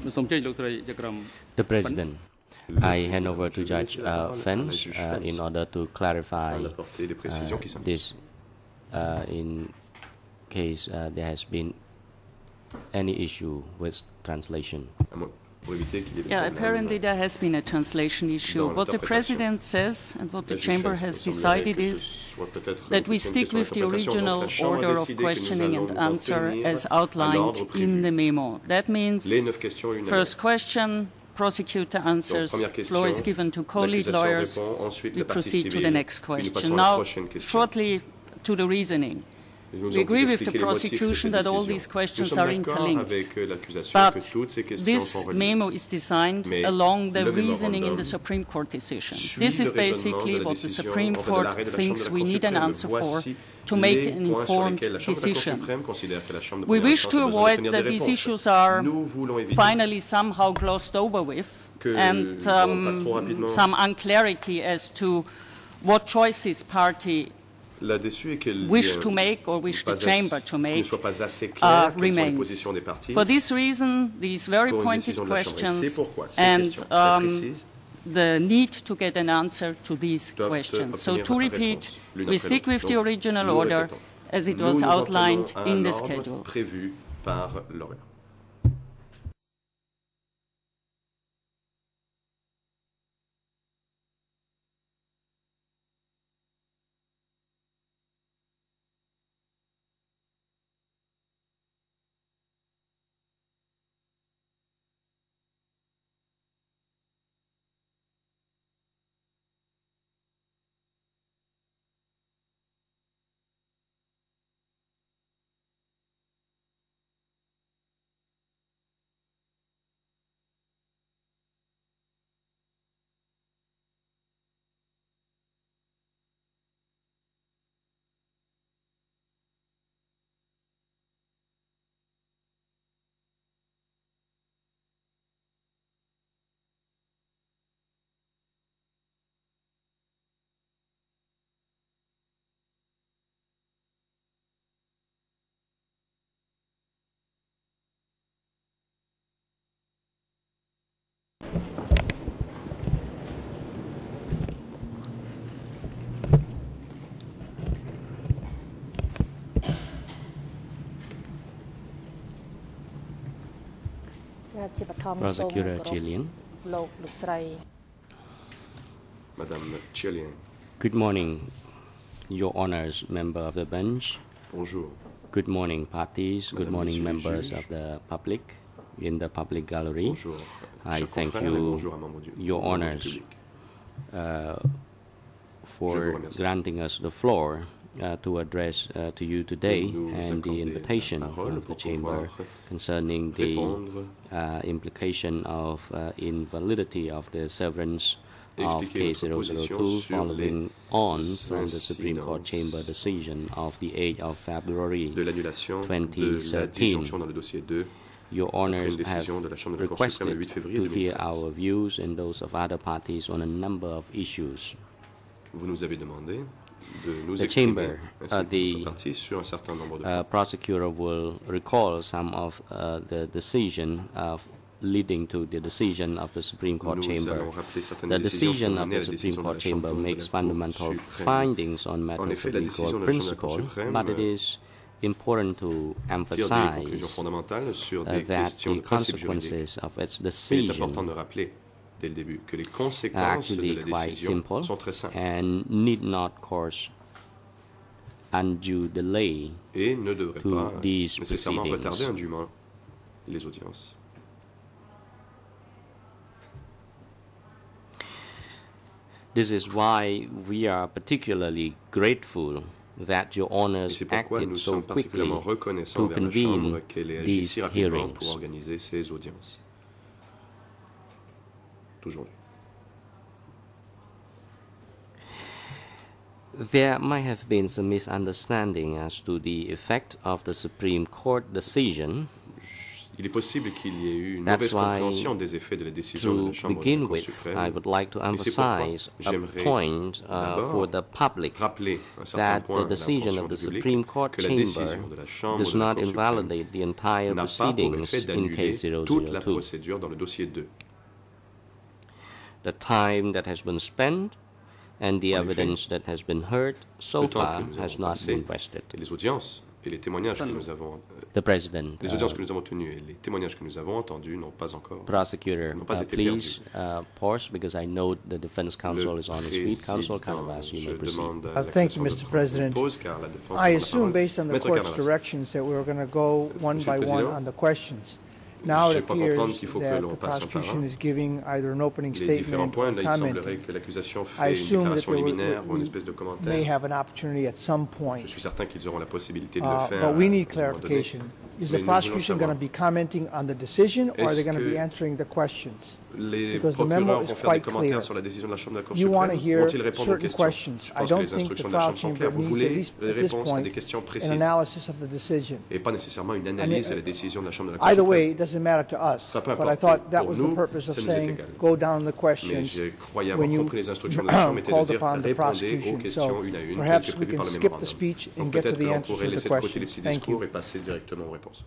The President, I hand over to Judge uh, Fence uh, in order to clarify uh, this uh, in case uh, there has been any issue with translation. Yeah, apparently there has been a translation issue. What the President says and what the Chamber has decided is that we stick with the original order of questioning and answer as outlined in the memo. That means first question, prosecutor answers, floor is given to co-lead lawyers, we proceed to the next question. Now, shortly to the reasoning. We agree with the prosecution that all these questions are interlinked, but this memo is designed along the reasoning in the Supreme Court decision. This is basically what the Supreme Court thinks we need an answer for to make an informed decision. We wish to avoid that these issues are finally somehow glossed over with and um, some unclarity as to what choices party wish to make or wish the Chamber to make uh, remains. For this reason, these very pointed questions and um, the need to get an answer to these questions. So to repeat, we stick with the original order as it was outlined in the schedule. Prosecutor Chilian. Madame Chilian. Good morning, Your Honors, member of the bench. Bonjour. Good morning, parties. Good Madame, morning, members juges. of the public in the public gallery. Bonjour. I Chers thank confrères, you, bonjour à membres du- Your membres du Honors, public. uh, Je for vous remercie. granting us the floor uh, to address uh, to you today nous and the accorder invitation la parole of the pour Chamber pouvoir concerning the répondre, uh, implication of uh, invalidity of the severance of expliquer K notre zero zero position two sur following on from the Supreme Court incidences Chamber decision of the eighth of February de l'annulation de la twenty thirteen. disjonction dans le dossier deux. Your après Honours une décision have de la Chambre de Cour suprême le huit requested février to deux mille hear treize. our views and those of other parties on a number of issues. Vous nous avez demandé de nous The exprimer Chamber, ainsi uh, que the notre parti sur un certain nombre de uh, points. prosecutor will recall some of uh, the decision of leading to the decision of the Supreme Court Nous Chamber. allons rappeler certaines The décisions qui ont decision of mené à the la Supreme décision de Court la Chamber Chambre de makes la Cour fundamental suprême. findings on En matters effet, of la legal décision de la Chambre de la Cour principle, suprême but it is important to tire des emphasize conclusions fondamentales sur uh, des that questions the de principe juridique. consequences of its Il est important decision de rappeler dès le début que les are conséquences de actually la quite décision simple sont très simples and need not cause undue delay et ne devraient to pas these nécessairement retarder proceedings. indûment les audiences. This is why we are particularly grateful that Your Et Honours c'est pourquoi acted nous so sommes quickly particulièrement reconnaissants to envers la convene Chambre qu'elle ait agi these si rapidement hearings. pour organiser ces audiences. Aujourd'hui. There might have been some misunderstanding as to the effect of the Supreme Court decision Il est possible qu'il y ait eu une That's mauvaise why, compréhension des effets de la décision de to la Chambre de begin la Cour with, suprême. I would like to Et c'est pourquoi emphasize a j'aimerais point uh, d'abord for the public rappeler un certain that point the à decision l'attention of the du public Supreme Court que la chamber décision de la Chambre does de la not Cour suprême invalidate the entire n'a pas pour proceedings effet in d'annuler case zero toute zero la two. procédure dans le dossier deux. The time that has been spent and the En evidence effet, that has been heard so le temps far que nous has avons not passé been vested. et les audiences et les témoignages que nous avons, euh, The President, les audiences uh, que nous avons tenues et les témoignages que nous avons entendus n'ont pas encore, Prosecutor, n'ont pas uh, été please perdus. uh, pause because I know the defense counsel Le is on his feet. Counsel président, Canavas, you je may proceed. demande à Uh, la thank you, Commission de Mister prendre President. une pause, car la défense I prend la assume, parole. based on the Maître court's Canavas. directions, that we were going to go one Monsieur by le one Président, on the questions. Now je it crois comprendre appears qu'il faut que that l'on the passe un par prosecution un. is giving either an opening Les différents statement points, or là, il semblerait commenting. que l'accusation I fait une assume that déclaration there liminaire ou une we espèce de may commentaire. have an opportunity at some point. Je suis certain qu'ils auront la possibilité de Uh, le faire. but we à need un moment donné. clarification. Is Mais the nous voulons prosecution going savoir, to be commenting on the decision, or are they est-ce going to be que answering the questions? les Because the memo procureurs is vont faire des quite commentaires clear. sur la décision de la Chambre de la Cour You want to suprême? hear Vont-ils répondre aux certain questions? questions. Je I pense que don't les think the instructions de la trial Chambre sont chamber claires. Vous needs, at voulez least des at this réponses à point, des questions an précises analysis of the decision. et pas nécessairement une analyse de la décision de la Chambre de la Cour Either suprême. way, it doesn't matter to us. Ça peut But I importer. thought that Pour was nous, the purpose of ça nous est saying, égal. go down the Mais questions je croyais avoir when you compris les instructions de la Chambre étaient de called dire upon the répondez aux prosecution. questions So une à une, qui perhaps étaient we prévues par can le skip the mémorandum. speech and Donc get to peut-être the que l'on answers pourrait to the laisser de côté les questions. petits Thank discours you. et passer directement aux réponses.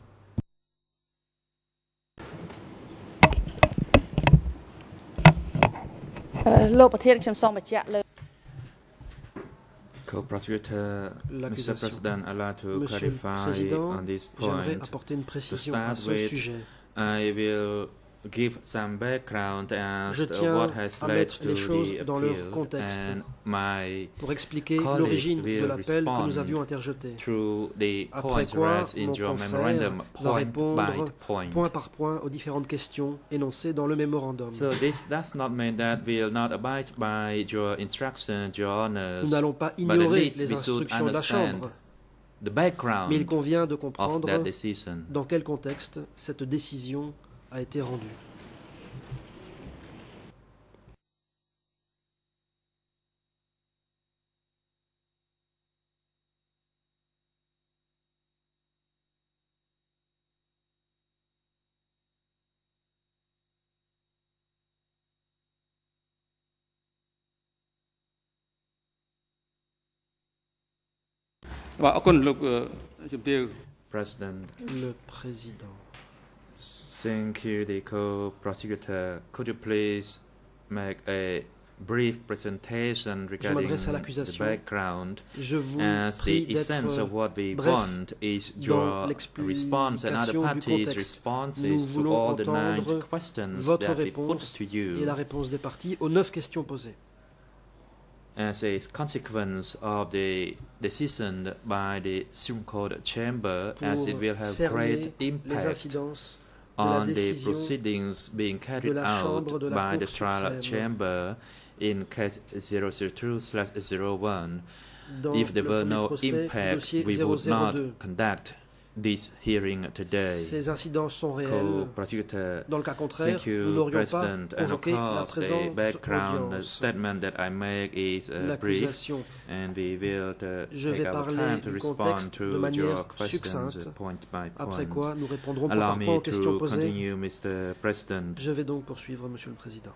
Co-prosecutor, Mister L'accusation. President, allow to Monsieur le clarify Président, on this j'aimerais point. apporter une To précision à start ce with, sujet. I will give some background as Je to tiens what has à led mettre to les choses the dans leur appeal, contexte and my pour expliquer colleague l'origine de will l'appel que nous respond avions interjeté. through the Après points quoi, raised in mon your confrère memorandum, va point répondre by point. point par point aux différentes questions énoncées dans le mémorandum. So this does not mean that we will not abide by your instructions, Your Honors. Nous n'allons pas but at ignorer least les we should instructions de la understand Chambre, the background mais il convient de of comprendre that decision. dans quel contexte cette décision a été rendue. President, Le Président. thank you, the co-prosecutor. Could you please make a brief presentation regarding m'adresse à the l'accusation. background, Je vous as prie the essence d'être of what we bref want is dans your response and other l'explication du parties' contexte. Nous responses to voulons all the nine entendre questions votre that we put réponse to et you. la réponse des parties aux neuf questions posées. As a consequence of the decision by the Supreme Court Chamber, Pour as it will have great cerner les impact incidences de la on the décision proceedings being de carried la Chambre out de la by Cour the trial suprême chamber in case zero zero two slash zero one. dans If there le were premier no procès, impact, dossier we zéro would zéro not deux. conduct this hearing today. Ces incidences sont réels. Co-prosecutor, Dans le cas contraire, thank nous you, n'aurions pas President. And of convoqué la course, the présente background audience. statement that I make is uh, brief, L'accusation. and we will uh, Je take vais our parler time to du respond contexte to de your manière questions succincte, uh, point by point. après quoi nous répondrons point Allow par point me aux questions to posées. continue, Mister President. Je vais donc poursuivre, Monsieur le Président.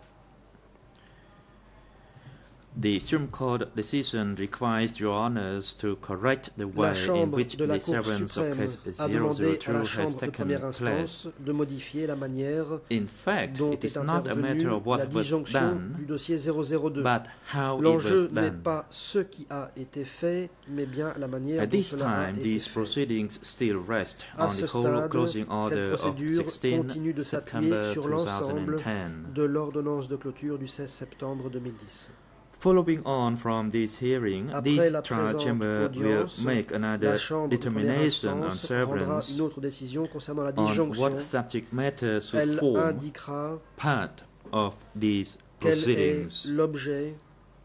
The Supreme Court decision requires Your Honors to correct the La way in Chambre which de la the Cour severance of suprême case a zero demandé zero à two la has Chambre de taken première place. instance de modifier la manière In fact, dont it est is not a matter intervenue of what la was disjonction done, du dossier zéro zéro deux. but how it L'enjeu was n'est done. pas ce qui a été fait, mais bien la manière At dont this cela a time, été these fait. proceedings still rest À on ce the whole stade, closing cette order of procédure sixteen continue de s'appuyer September sur l'ensemble two thousand ten. de l'ordonnance de clôture du seize septembre deux mille dix. Following on from this hearing, Après this la trial présente chamber will audience, make another la Chambre de première determination on instance rendra severance une autre décision concernant la on disjonction. what subject matter should Elle form indiquera part of these quel est proceedings. l'objet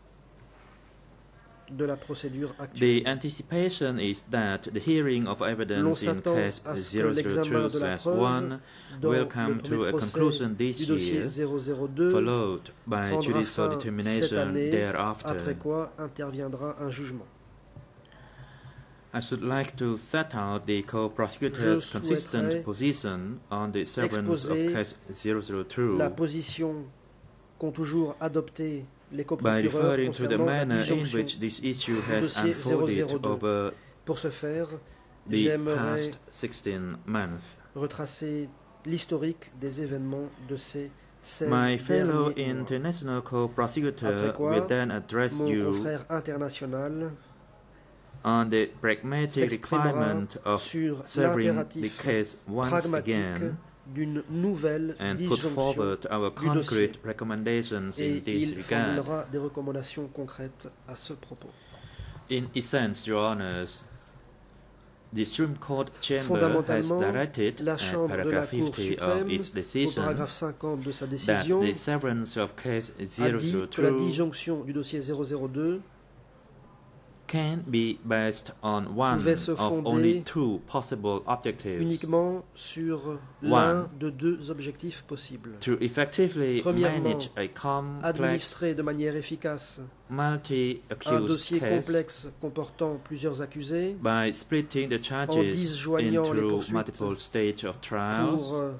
de la procédure actuelle. The anticipation is that the hearing of L'on evidence in s'attend case à ce que zero zero l'examen two de la slash preuve one dans will le come to premier a procès conclusion this du dossier year, zéro zéro deux followed by prendra judicial fin cette determination année, thereafter. après quoi interviendra un jugement. I should like to set out the co-prosecutor's consistent position on the severance of case zero zero two la position qu'ont toujours adoptée les by coprocureurs referring to the concernant la manner in disjonction which this issue du has dossier zéro unfolded zéro deux. over Pour ce faire, the j'aimerais past sixteen months. retracer l'historique des événements de ces seize My fellow derniers mois. international Après co-prosecutor quoi, will then address mon you confrère international on the pragmatic s'exprimera requirement of sur severing the l'impératif case once pragmatique again d'une nouvelle and put disjonction forward our du dossier. concrete recommendations Et in this il regard. formulera des recommandations concrètes à ce propos. In essence, Your Honours, the Supreme Court Chamber has Fondamentalement, directed, la at Chambre de la paragraph Cour fifty of suprême, its au decision, paragraphe cinquante de sa that décision, the severance of case a zero dit zero que la two disjonction du dossier zéro zéro deux can be based on one pouvait se of fonder only two possible objectives. uniquement sur l'un de deux objectifs possibles. To effectively Premièrement, manage a complex, administrer de manière efficace un multi-accused dossier case complexe comportant plusieurs accusés by splitting the en charges disjoignant les into poursuites multiple stages of pour trials euh,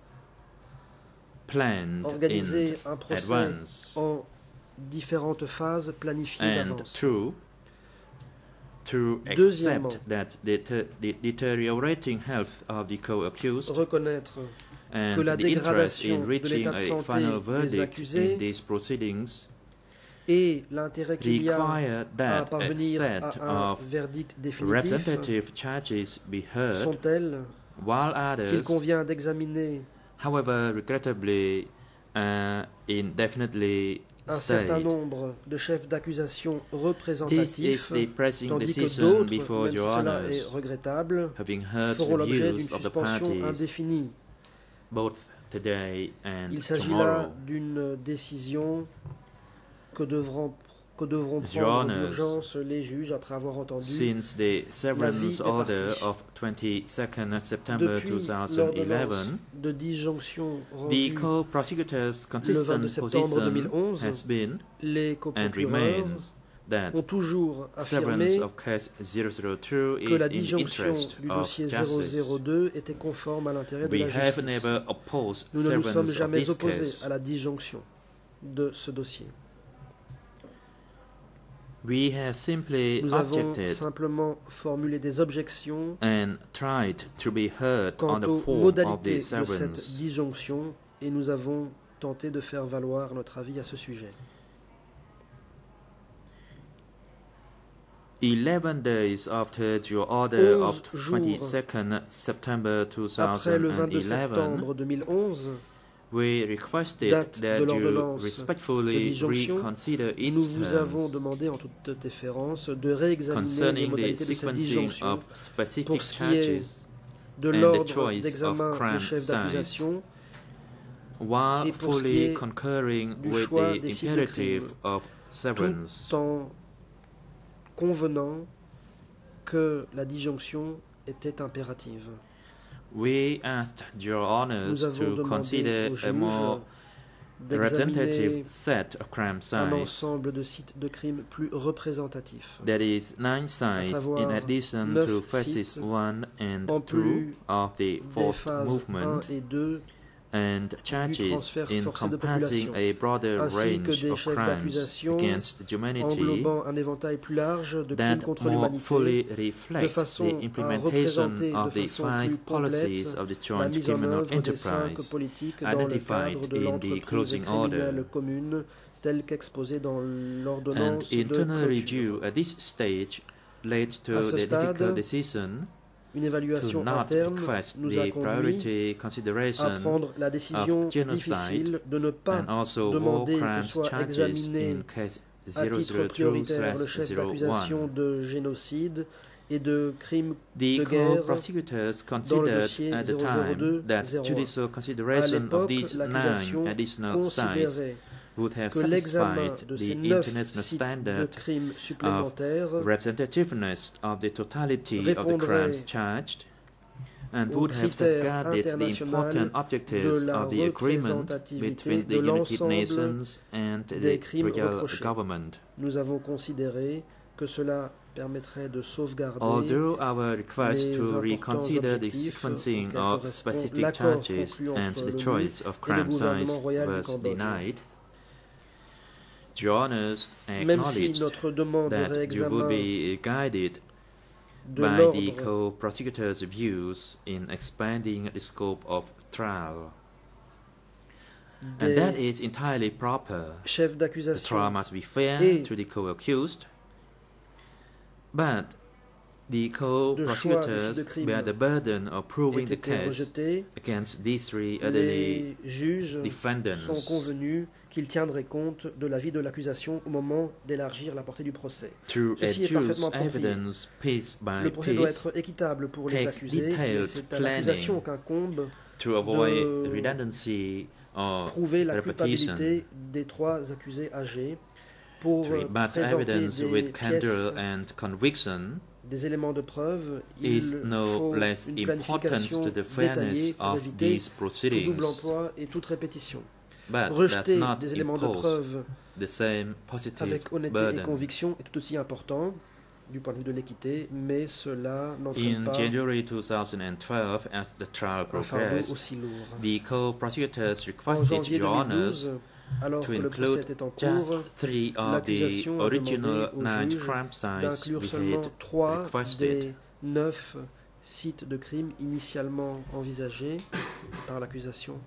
planned organiser in un procès advance. en différentes phases planifiées And d'avance. two, to Deuxièmement, accept that the, te- the deteriorating health of the co-accused reconnaître and que la the interest dégradation in de reaching l'état de a santé final des verdict accusés in these proceedings et l'intérêt qu'il y a require à that a parvenir set à un of verdict définitif representative charges be heard, sont telles while qu'il others, convient d'examiner however regrettably uh, indefinitely un certain stayed. nombre de chefs d'accusation This is représentatifs, the pressing tandis que decision d'autres, before même si your cela est honours, regrettable, having heard feront the l'objet d'une views of the suspension parties indéfinie. both today and Il s'agit tomorrow. là d'une décision que devront, que devront Your prendre en Honours, urgence les juges après avoir entendu Since the severance des order parties. of twenty-second September depuis two thousand l'ordonnance eleven, de disjonction the rendue co-prosecutor's le consistent vingt-deux septembre deux mille position onze, has been les and coprocureurs remains that ont toujours severance affirmé of case zero zero two que is la in disjonction interest du of dossier zéro justice. zéro deux était conforme à l'intérêt de We la have justice. never opposed Nous ne nous sommes severance of jamais this opposés case. à la disjonction de ce dossier. We have simply Nous avons objected simplement formulé des objections and tried to be heard on quant the aux form of modalités the de cette severance. disjonction et nous avons tenté de faire valoir notre avis à ce sujet. Eleven days after your order of Onze jours twenty-second September Après le vingt-deux two thousand eleven, septembre deux mille onze, we requested date that de you l'ordonnance de respectfully disjonction, reconsider nous its vous avons terms demandé en toute déférence de réexaminer les concerning the modalités de cette sequencing disjonction of specific pour ce qui est charges de and the l'ordre choice d'examen of crime des chefs size, d'accusation while et pour ce qui fully est concurring du with choix the des cibles de imperative crime, of severance. tout en convenant que la disjonction était impérative. We asked your Nous honors avons to demandé consider aux a juges more representative d'examiner set of crime un size, ensemble de sites de crimes plus représentatifs, that is nine sides savoir in addition neuf to phases sites one and en two plus of the des forced phases movement, un et deux, and charges transfert forcé de encompassing population, a broader ainsi que range des of chefs crimes d'accusation against humanity englobant un éventail plus large de crimes that contre more l'humanité, fully de reflect façon the à implementation représenter de of the façon five plus policies complète of the la joint mise en criminal œuvre des cinq enterprise politiques dans le identified cadre de in the l'entreprise closing order, criminelle commune telle qu'exposée dans and l'ordonnance de internal clôture. review at this stage led to À ce the stade, difficult decision Une to évaluation not interne request nous a the conduit priority à consideration prendre la décision of genocide difficile de ne pas and also war demander que crimes soit charges examiné in case à titre zero zero two prioritaire le chef slash zero d'accusation one. de génocide et de crimes The de guerre co-prosecutors dans le considered dossier at the zéro zéro time deux that zéro un. judicial À consideration of l'époque, these l'accusation nine additional sites considérait would have que l'examen satisfied de the ces neuf international sites de standard crimes of supplémentaires representativeness of the totality of the répondrait crimes charged and aux would have critères safeguarded the internationaux important de objectives la of the agreement représentativité between the de United l'ensemble Nations and des the crimes royal reprochés. government. Nous avons considéré que cela permettrait de sauvegarder Although our request les to importants reconsider the objectifs sequencing auxquels of correspond specific l'accord charges conclu and entre the l'ONU choice of et le crime gouvernement size royal du was Cambodge. denied, the honors Même si acknowledged notre demande de that you réexamen would be guided de by the l'ordre co-prosecutor's views in expanding the scope of trial. And that des is entirely proper. chefs The d'accusation trial must be fair et to the co-accused, but the de choix de co-prosecutors crime bear the burden of proving aient the été case rejetés, against these three elderly les juges defendants. sont convenus qu'ils tiendraient compte de l'avis de l'accusation au moment d'élargir la portée du procès. Through Ceci est parfaitement adduced compris. evidence piece by Le procès doit piece être équitable pour les takes accusés, et detailed c'est à planning l'accusation qu'incombe to avoid de redundancy or prouver la repetition, culpabilité des trois accusés âgés pour to euh, rebut présenter evidence des with pièces, candor and conviction des éléments de preuve. is Il no faut less une important planification to the détaillée fairness pour of éviter these tout proceedings. double emploi et toute répétition. But does Rejeter not des éléments de impose preuve the same positive avec honnêteté burden. et conviction est tout aussi important du point de vue de l'équité, mais cela n'entraîne In pas January two thousand twelve, as the trial un fardeau progressed, aussi lourd. the co-prosecutors En requested janvier Your deux mille Honours douze, alors to que le procès include était en just cours, three of the l'accusation a original demandé au nine juge crime sites d'inclure we seulement had trois requested. des neuf sites de crime initialement envisagés par l'accusation.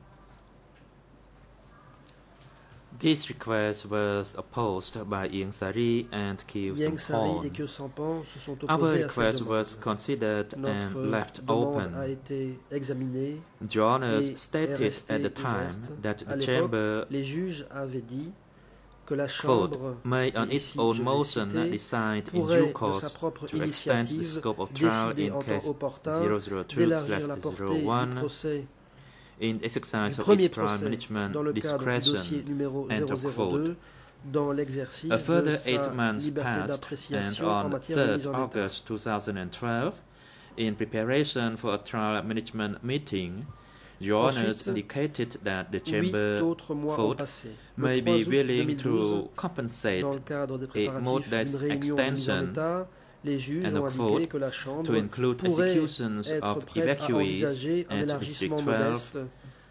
This request was opposed by Ieng Sari and Khieu Ieng Sari et Samphan. Khieu Samphan se sont Our opposés à cette request demande. was considered Notre and left demande open. a été examinée. The Honours et est stated restée at the time ouverte. that À the l'époque, chamber, les juges avaient dit que la quote, Chambre may on et its ici, own je vais motion citer, decide in pourrait due de course sa propre to extend the initiative scope of trial décider in en temps case opportun zero zero two d'élargir slash la zero portée du one procès in exercise du of premier its trial procès management dans le cadre du dossier discretion. numéro End zéro of zéro quote. deux dans l'exercice A de further sa eight months liberté passed, and d'appréciation en on matière de third mise en état. August two thousand twelve, in preparation for a trial management meeting, the Honours Ensuite, indicated that the Huit chamber autres mois ont quote, passé. may Le trois be août willing deux mille douze, to compensate dans le cadre des a préparatifs modest d'une réunion de mise en extension état, les juges and ont a indiqué quote que la Chambre to include pourrait executions être of prête à evacuees envisager un and élargissement District twelve modeste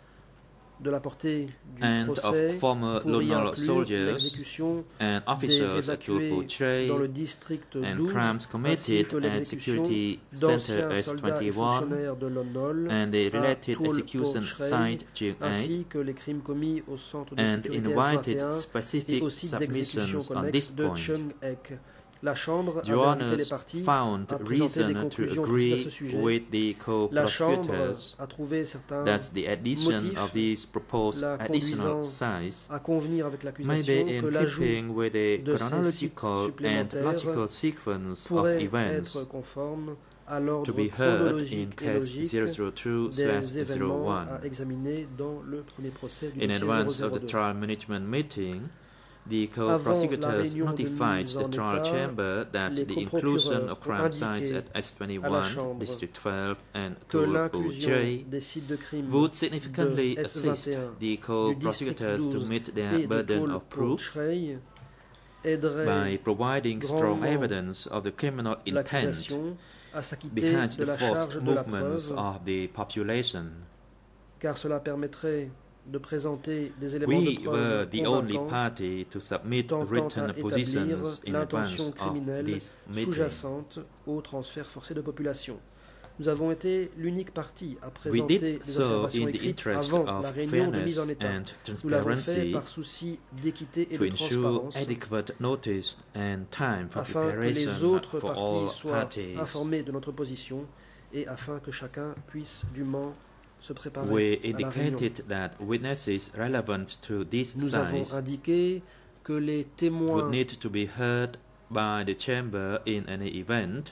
de la portée du and procès of former pour y Lunar inclure soldiers l'exécution and des officers at évacués Portray dans le district and douze crimes ainsi committed que and l'exécution security center d'anciens S soldats et twenty-one fonctionnaires de l'O N O L and the à related Tuol execution Portray, site June eight, ainsi que les crimes commis au centre de and sécurité S invited vingt et un et specific au site d'exécution submissions on connexe this de point. Chung Ek. La Chambre The avait invité les Honours parties found à présenter des reason to conclusions précises à agree ce sujet. with the La Chambre co-prosecutors a trouvé certains that the addition motifs of these proposed la additional conduisant size à convenir avec may l'accusation be que in l'ajout keeping with the de ces sites chronological and supplémentaires logical sequence of pourrait events être conforme à to l'ordre be heard in chronologique et case logique zero zero two slash des zero événements one. à examiner dans le premier procès du In dossier advance zéro of zéro the deux. trial management meeting, the Avant la co-prosecutors réunion de notified mise the en trial état, chamber that les the inclusion of coprocureurs crime ont sites indiqué at S à la twenty-one, Chambre District twelve, and que Tuol l'inclusion Portray des sites de crime would de significantly S assist vingt et un, the du district co-prosecutors to douze meet their et de burden Tuol of proof Portray aiderait by providing strong grandement evidence of the criminal intent l'accusation à s'acquitter behind de the la forced charge de la movements preuve, of the population. car cela permettrait de présenter des éléments We de were preuve the only convaincants party to submit tentant written à établir positions in l'intention advance of criminelle this meeting. sous-jacente au transfert forcé de population. Nous avons été l'unique partie à We présenter did des so observations in the écrites interest avant la of réunion de mise en fairness état. and Nous l'avons fait transparency par souci d'équité et to de ensure transparence adequate notice and time for afin que les preparation autres for all parties soient parties. informées de notre position et afin que chacun puisse dûment se préparer We à la réunion. indicated that witnesses relevant to this Nous avons size indiqué que les témoins would need to be heard by the chamber in any event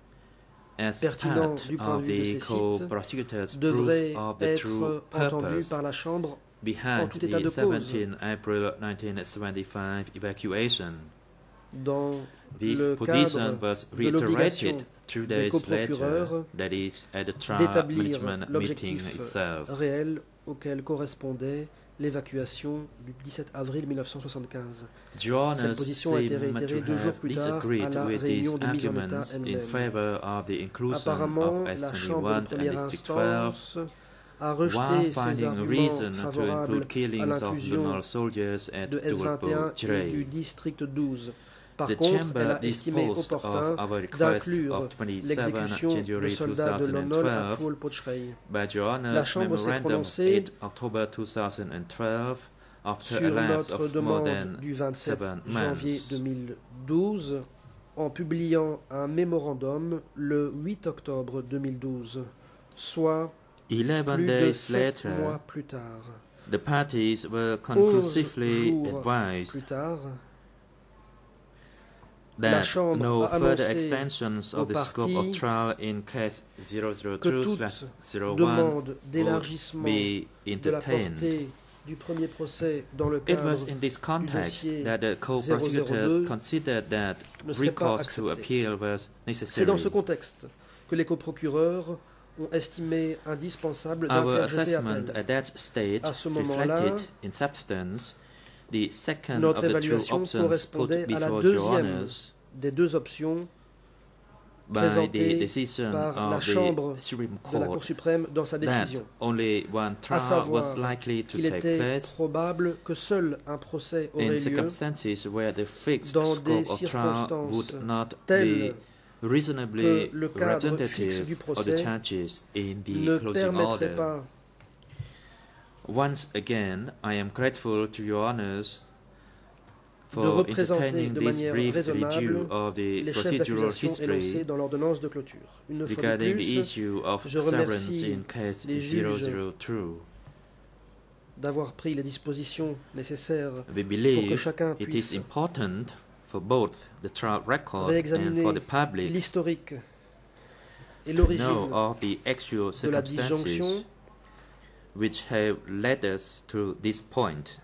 as pertinents part du point of de vue de the ces sites co-prosecutor's proof devraient of the être true entendus purpose par la Chambre en behind tout état the de cause. seventeenth April nineteen seventy-five evacuation. Dans This le position cadre was de l'obligation reiterated two des days later, coprocureurs that is, at the trial d'établir management meeting l'objectif itself. réel auquel correspondaient l'évacuation du dix-sept avril mille neuf cent soixante-quinze. Your Cette Honours position a été seem réitérée to deux jours have plus tard à disagreed la with réunion these de mise en état arguments in elle-même. favor of the inclusion Apparemment, of S la Chambre de twenty-one and première District twelve, instance a while rejeté ces finding a arguments reason to favorables include à killings of l'inclusion Donald soldiers at de S vingt et un et du Dulbo-Chirey. district douze. Par The contre, Chamber elle a estimé disposed opportun of our request d'inclure of twenty-seven l'exécution de January soldats de l'Honol à twenty twelve Paul Pocherey. by Your La Honours Chambre s'est memorandum prononcée eight October two thousand twelve after sur a lapse notre of more demande than du vingt-sept seven janvier months. deux mille douze en publiant un mémorandum le huit octobre deux mille douze, soit Eleven plus de days sept later, mois plus tard. the parties were Onze conclusively jours advised plus tard, la that Chambre no a further annoncé extensions aux of the scope of parties trial in case zero zero que two toute slash zero one demande d'élargissement be de la entertained. portée du premier procès dans le It cadre was in this context dossier that the zéro zéro deux co-prosecutors considered that ne serait pas recourse to accepté. appeal was C'est necessary. dans ce contexte que les coprocureurs ont estimé indispensable Our d'interjeter assessment appel. at that stage À ce moment-là, reflected in substance the second notre of the two évaluation options put correspondait à la before Your deuxième Honours des deux options by the présentées decision par la of Chambre the Supreme de la Court Cour suprême dans sa that décision, only one à trial was savoir likely to qu'il take était place probable que seul un procès in aurait lieu circumstances where the fixed dans scope des of trial circonstances would not telles be reasonably que le cadre fixe representative du of the procès charges in the ne closing permettrait order. pas Once again, I am grateful to Your Honours de for représenter entertaining de this manière brief raisonnable review of the les chefs procedural d'accusation énoncés history dans l'ordonnance de clôture. Une fois de regarding the plus, issue of je severance remercie in case les zero juges zero two. d'avoir pris les dispositions nécessaires We pour que believe chacun it puisse is important for both the trial record and réexaminer for the public l'historique et to l'origine know of the actual de la circumstances disjonction which have led us to this point.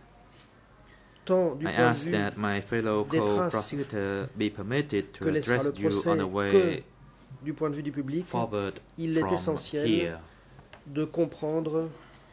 tant du I point de ask vue that my fellow des traces co-prosecutor be permitted to que laissera address le you procès on a que way du point de vue du public. forward Il est from essentiel here. de comprendre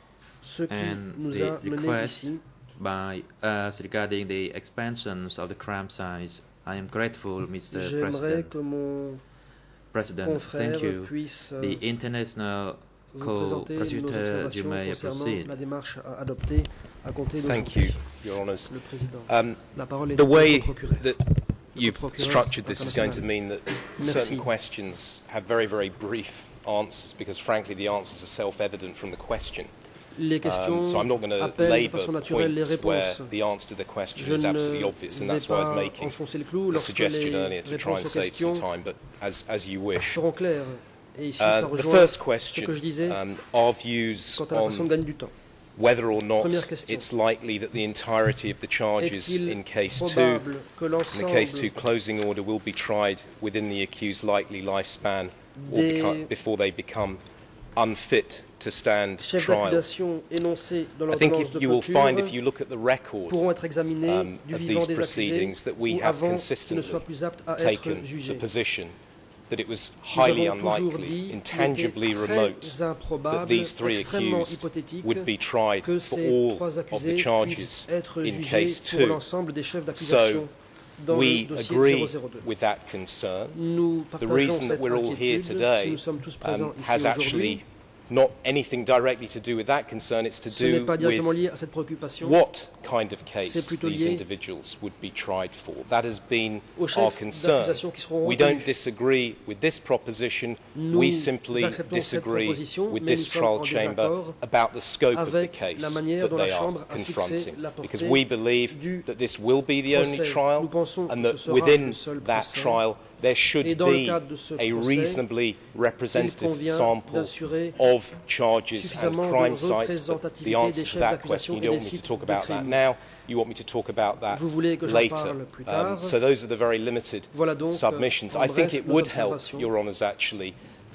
ce qui And nous the a menés request ici. by us regarding the expansions of the crime size. I am grateful, Mister J'aimerais President. que mon President, confrère thank you. puisse euh, The international vous présenter nos co-prosecutor, you observations may concernant proceed. la démarche à adopter à compter Thank you, d'aujourd'hui. Your Honours. Le Président. Um, La parole est the au way procureur. that you've procureur structured this is going to international. mean that Merci. certain questions have very, very brief answers because, frankly, the answers are self-evident from the question. Les questions Um, so I'm not going to appellent de labour façon naturelle les points where réponses. the answer to the question Je is absolutely ne obvious, and vais that's why I was pas making enfoncer le clou the lorsque suggestion les earlier to try and réponses aux save some questions time, but as, as you wish. seront claires. Et ici, Uh, ça the rejoint first ce question, que je disais um, our views quant à la façon de on gagner du temps. whether or not Première question. it's likely that the entirety of the charges Est-il in case two, probable que in the case two l'ensemble closing order will be tried within the accused's likely lifespan or des beco- before they become unfit to stand chefs trial? d'accusation énoncés dans I think l'ordonnance if de you will find, if clôture you look at the record pourront être examinés um, du of vivant these des accusés proceedings, that we ou have avant qu'ils ne consistently soient plus aptes à être taken the jugés. position that it was Nous highly avons toujours unlikely, dit intangibly qu'il était remote, très that improbable, these three extrêmement accused hypothétique would be tried que for ces all trois of the accusés charges puissent être in jugés case pour two. l'ensemble des chefs So d'accusation dans we le dossier agree zéro zéro deux. with that concern. Nous The partageons reason that cette we're all here inquiétude si today nous sommes tous présents um, ici has aujourd'hui. actually not anything directly to do with that concern. It's to Ce n'est do pas directement with lié à cette préoccupation. what kind of C'est case plutôt these lié individuals would be tried for. That has been aux our chefs concern. d'accusation qui seront We don't retenus. disagree with this proposition. Nous We simply acceptons cette disagree proposition, with mais this nous sommes trial en chamber désaccord about the scope of the avec case la manière that dont la they are Chambre a fixé confronting. la portée Because we believe du that this will be the only procès. trial, Nous pensons and que that ce sera within le seul that procès. trial there should Et dans le be cadre de ce a procès, reasonably representative il convient sample d'assurer of charges and suffisamment de crime sites. But représentativité the des answer to chefs that d'accusation question, you et don't des want me to sites talk de about that crime. now. You want me to talk about that Vous voulez que j'en later. parle plus Um, tard. so those are the very limited Voilà donc, submissions. en I think bref, it nos would help, observations. Your Honours, actually,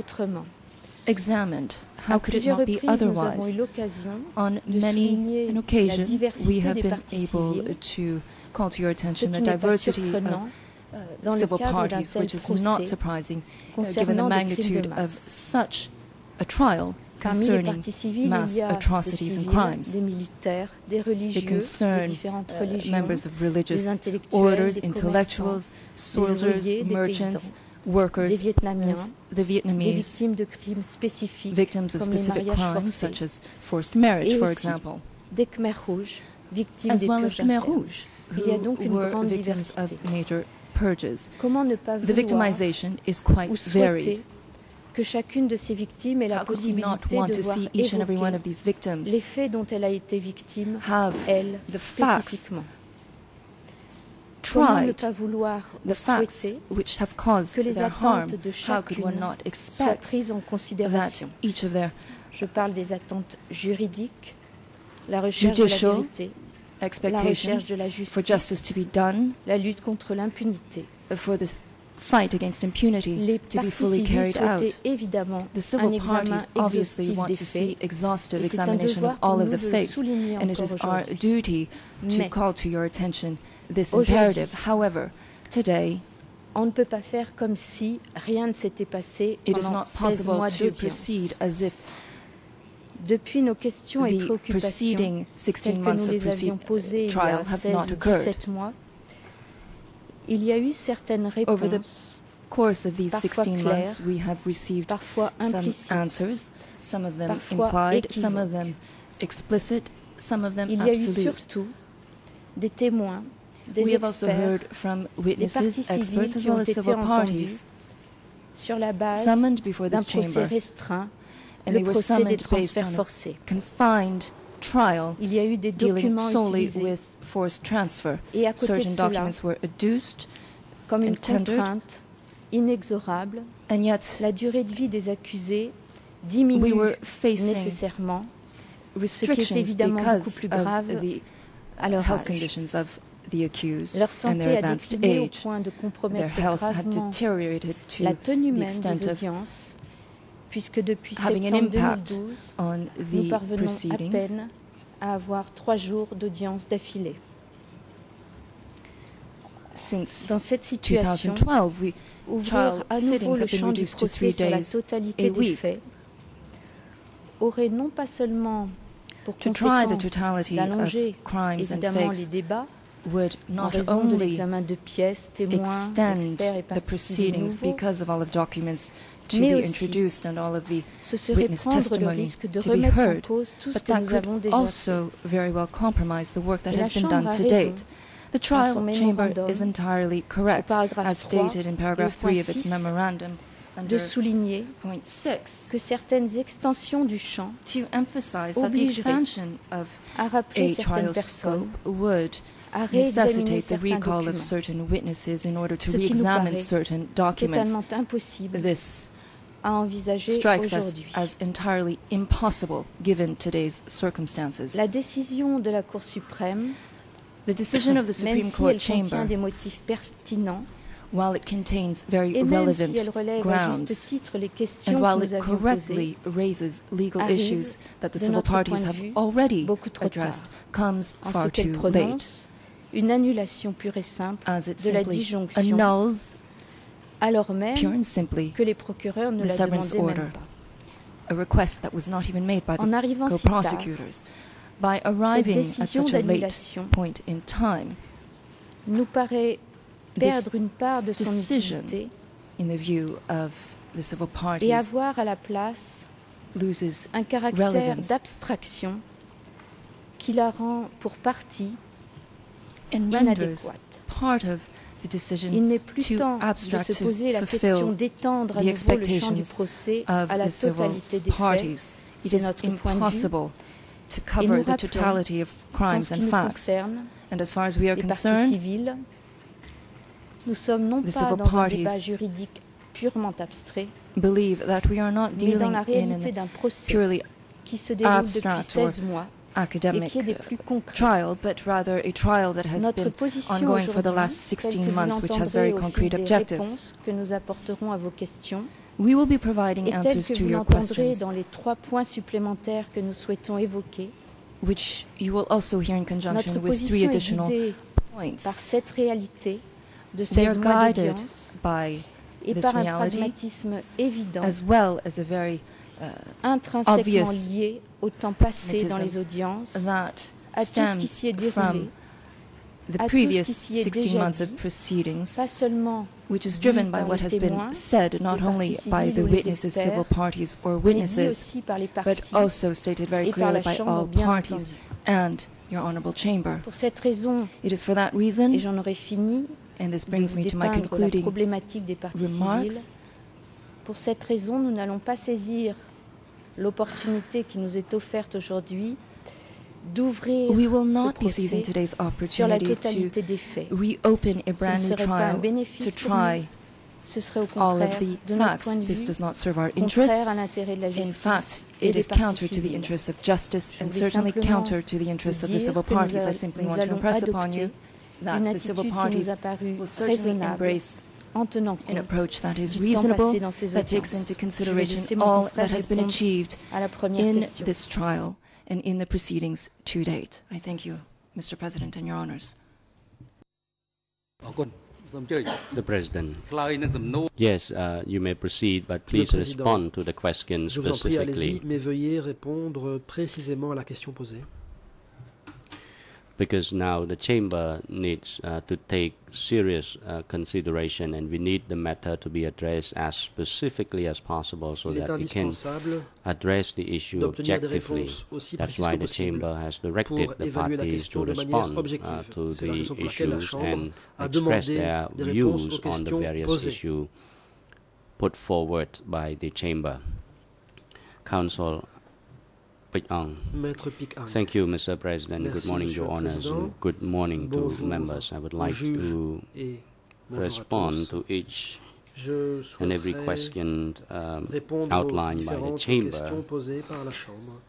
autrement. Examined. How À could it plusieurs not be reprises, nous avons otherwise? eu l'occasion On de many souligner an la occasion, diversité we have des been partis able civils, to call to your ce attention qui the n'est pas diversity surprenant of uh, dans le civil cadre d'un parties, tel which is not procès surprising uh, given the concernant des crimes de magnitude of masse. such a trial Parmi les concerning parties civiles, mass il y a des atrocities and civils, crimes. des militaires, des They religieux, de concern différentes uh, religions, members of des religious intellectuels, orders, des intellectuals, commerçants, soldiers, des ouvriers, des merchants, paysans, workers, des Vietnamiens, the des Vietnamese, victimes de crimes spécifiques victims of comme les specific mariages crimes forcés, such as forced marriage, et for aussi example, des Khmers rouges, victimes as des well as purges Khmer internes. Rouge, Il y a who donc une were grande victims of diversité. major purges. Comment ne pas The vouloir victimization is quite ou souhaiter varied. que chacune de ces victimes ait la How could we not possibilité want de to voir see each and every one of évoquer these victims les faits dont elle a été victime, have elle, the facts, spécifiquement? Comment ne tried pas vouloir the ou facts souhaiter which have caused que les their harm? attentes de How could one chacune not soient expect prises en that considération? each of their Je parle des attentes juridiques, la recherche de la judicial vérité, la recherche expectations de la for justice to justice, be done, la lutte contre l'impunité. for the fight against impunity Les to be parties fully civiles carried out. souhaitaient évidemment The un civil examen parties obviously exhaustif want des to see faits, exhaustive et c'est un examination of devoir pour all of nous the de le facts, souligner and it encore is our aujourd'hui. duty to Mais call to your attention this Aujourd'hui, imperative. However, today, on ne peut pas faire comme si rien ne s'était passé it is pendant not seize possible mois to d'audience. proceed as if Depuis nos questions et the préoccupations preceding telles sixteen que months nous of les avions proceed- posées il y trial a have seize not ou occurred. dix-sept mois, il y a eu certaines Over the réponses, course of these parfois sixteen claires, months, we have received parfois some implicites. answers, some of them parfois implied, some of équivoques. them explicit, some of them Il y a eu absolute. surtout des témoins, des We have also experts, heard from des witnesses, parties civiles experts, as qui ont well as été civil entendus parties, sur la base summoned before d'un this procès chamber, restreint, and le they were procès des summoned based transferts on a forcés. confined trial Il y a eu des dealing documents solely utilisés with forced transfer. et à côté de Certain cela, documents were adduced, comme une and tendered, contrainte inexorable, and yet la durée de vie des accusés we diminue were facing nécessairement, ce qui est restrictions évidemment beaucoup because plus of grave the à leur health âge. conditions of the accused Leur and santé their a advanced décliné au age. point de Their compromettre health had gravement deteriorated to la tenue the même extent des of audiences, puisque depuis having an septembre impact deux mille douze, on nous the parvenons à proceedings. peine à avoir trois jours d'audience d'affilée. Since Dans cette situation, twenty twelve, we ouvrir trial à nouveau sittings le have been champ du reduced to procès three sur la days totalité a des week. faits aurait non pas seulement pour To try the conséquence totality of d'allonger crimes and évidemment les fakes débats would en not raison de only l'examen de pièces, témoins, extend experts et the parties civiles proceedings nouveaux, because of all of documents to mais be aussi introduced and all of the ce serait witness prendre le testimony risque de to be remettre en heard, cause tout ce but que that nous avons could déjà fait. also very well compromise the work that Et la has been Chambre done a to raison date. The trial son chamber mémorandum, is entirely correct, paragraphe as stated in trois paragraph et au point three of its six, memorandum, de under souligner point six, que certaines extensions du champ to emphasize that the obligeraient expansion of à rappeler a certaines trial personnes, scope would à réexaminer necessitate the certains recall of documents, certain witnesses in order to ce qui nous re-examine paraît certain documents. totalement impossible This à envisager strikes us aujourd'hui. as entirely impossible given today's circumstances. La décision de la Cour suprême, The decision of the même Supreme si Court elle contient chamber, des motifs pertinents, while it contains very et même relevant si elle relève à juste grounds, titre les and questions while que it nous avions correctly posées, raises legal arrive, issues that the de civil notre parties point de have vue, already beaucoup trop addressed, tard, comes en ce far qu'elle too late, prononce une annulation pure et simple as it de la simply disjonction, annuls alors même pure and simply que les procureurs ne the la severance demandaient order, même pas. a request that was not even made by En the arrivant si tard, co-prosecutors. By arriving at décision such a late d'annulation point in time, nous paraît this perdre une part de son decision, utilité in the view of the civil et parties, avoir à la place loses un caractère relevance d'abstraction qui la rend pour partie and renders inadéquate. part of the decision Il n'est plus too temps de abstract se to poser la question fulfill d'étendre à the nouveau le champ du expectations procès of à la the civil totalité des faits. parties. It C'est is notre point de vue. impossible to Et cover nous the rappelons, totality of en crimes ce qui and nous facts. concerne, And as far as we are les parties concerned, civiles, nous sommes non the pas civil dans un parties débat juridique purement abstrait, believe that we are not mais dans dealing la in réalité an d'un procès purely qui se déroule depuis abstract or seize mois et academic qui est des plus concrets. trial, but rather a trial that has Notre been position ongoing for the aujourd'hui, last telle que sixteen vous months, which has l'entendrez very au fil concrete des objectives. réponses que nous apporterons à vos questions, We will be providing et telle answers que to vous your l'entendrez questions, dans les trois points supplémentaires que nous souhaitons évoquer. which you will also hear in conjunction Notre with three position est additional guidée points. par cette réalité de We are seize mois guided d'audience by et this par un reality, pragmatisme évident as well as a very intrinsèquement lié au temps passé dans les audiences, à tout ce qui s'y est déroulé, the à previous tout ce qui s'y est sixteen déjà months dit, of proceedings, pas seulement which is dit driven by par what les has been témoins, said not les only parties by civiles the ou les witnesses, experts, civil parties or mais dit witnesses, aussi par les but parties also stated very et par clearly la by Chambre, all bien parties entendu. and your honorable chamber. Pour cette raison, It is for that reason, et j'en aurai fini, and this de brings vous me to my dépeindre la concluding problématique des parties remarks. civiles. Pour cette raison, nous n'allons pas saisir l'opportunité qui nous est offerte aujourd'hui d'ouvrir We will ce not be seizing procès today's sur la opportunity totalité to des faits. reopen a Ce ne brand new serait pas un trial bénéfice to pour nous. try Ce serait au all contraire, of the de notre facts. point de This vue, does not serve our contraire interests. à l'intérêt de la In justice fact, et it des is parties counter to the civiles. interests of justice Je and voulais certainly simplement counter to the interests of the dire civil que nous parties. I a- simply nous want to allons impress upon adopter you that une the civil attitude qui parties nous a paru will certainly raisonnable, embrace en tenant an compte approach that is du temps reasonable, passé dans ces that takes audiences. into Je vais consideration laisser mon all confrère that has been répondre achieved à la première in question. this trial and in the proceedings to date. I thank you, Mister President, and your honors. The President. Yes, uh, you may proceed, but please Le Président, respond to the question Je vous en prie, specifically. allez-y, mais veuillez répondre précisément à la question posée. Because now the chamber needs uh, to take serious uh, consideration, and we need the matter to be addressed as specifically as possible so Il est that we can indispensable address the issue d'obtenir des objectively. réponses aussi That's précises why que the chamber possible has directed pour the évaluer la parties question to de manière respond uh, objective. to C'est la the raison pour laquelle la issues Chambre and a express demandé their des réponses views aux on the questions various posées. issues put forward by the chamber. Council. Maître Pic-Ang. Thank you, Mister President. Merci, Good morning, Monsieur Your le Honours, Président. and good morning to Bonjour members. I would aux like juges to et bonjour à respond tous. to each Je and every souhaiterais question um, répondre aux outlined by the différentes chamber. questions posées par la Chambre.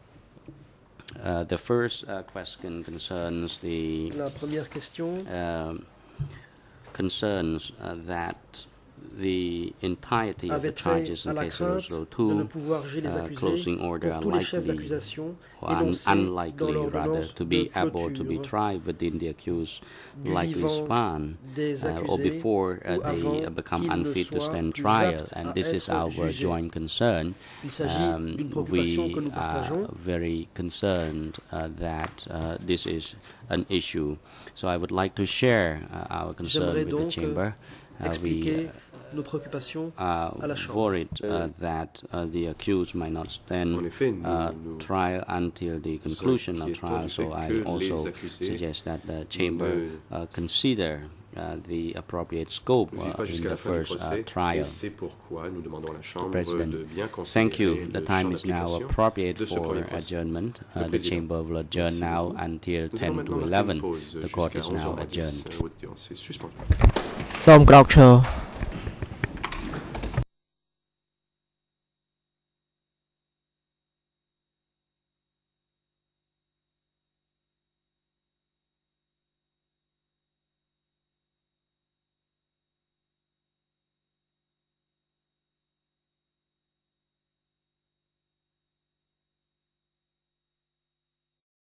Uh, the first uh, question concerns the La première question um, concerns uh, that the entirety of the avait trait charges à in la case crainte zero de ne two pouvoir juger les uh, accusés closing order pour are tous les chefs likely d'accusation or un- énoncés dans unlikely rather l'ordonnance to de be able to be clôture tried within the accused du likely vivant span des uh, or accusés before uh, ou avant they uh, become qu'ils ne unfit to soient stand plus trial, aptes and à this is être our jugés. joint concern. Il s'agit Um, d'une préoccupation we que nous partageons. are very concerned uh, that uh, this is an issue. So I would like to share uh, our concern J'aimerais with the donc chamber. Uh, expliquer we nos préoccupations uh, à la Chambre. worried uh, that uh, the accused might not stand uh, trial until the conclusion of trial. So I also suggest that the chamber uh, consider uh, the appropriate scope ne uh, vivent pas in jusqu'à the la fin du first uh, procès, et trial. c'est pourquoi nous demandons à la Chambre President, de bien thank you. considérer The le time champ is now d'application appropriate de ce for premier procès. adjournment. Le Uh, the Président. chamber will adjourn Merci now beaucoup. until Nous allons ten maintenant to marquer une eleven. pause The court jusqu'à is onze now heures dix. adjourned. L'audience est suspendue. Som Croucher.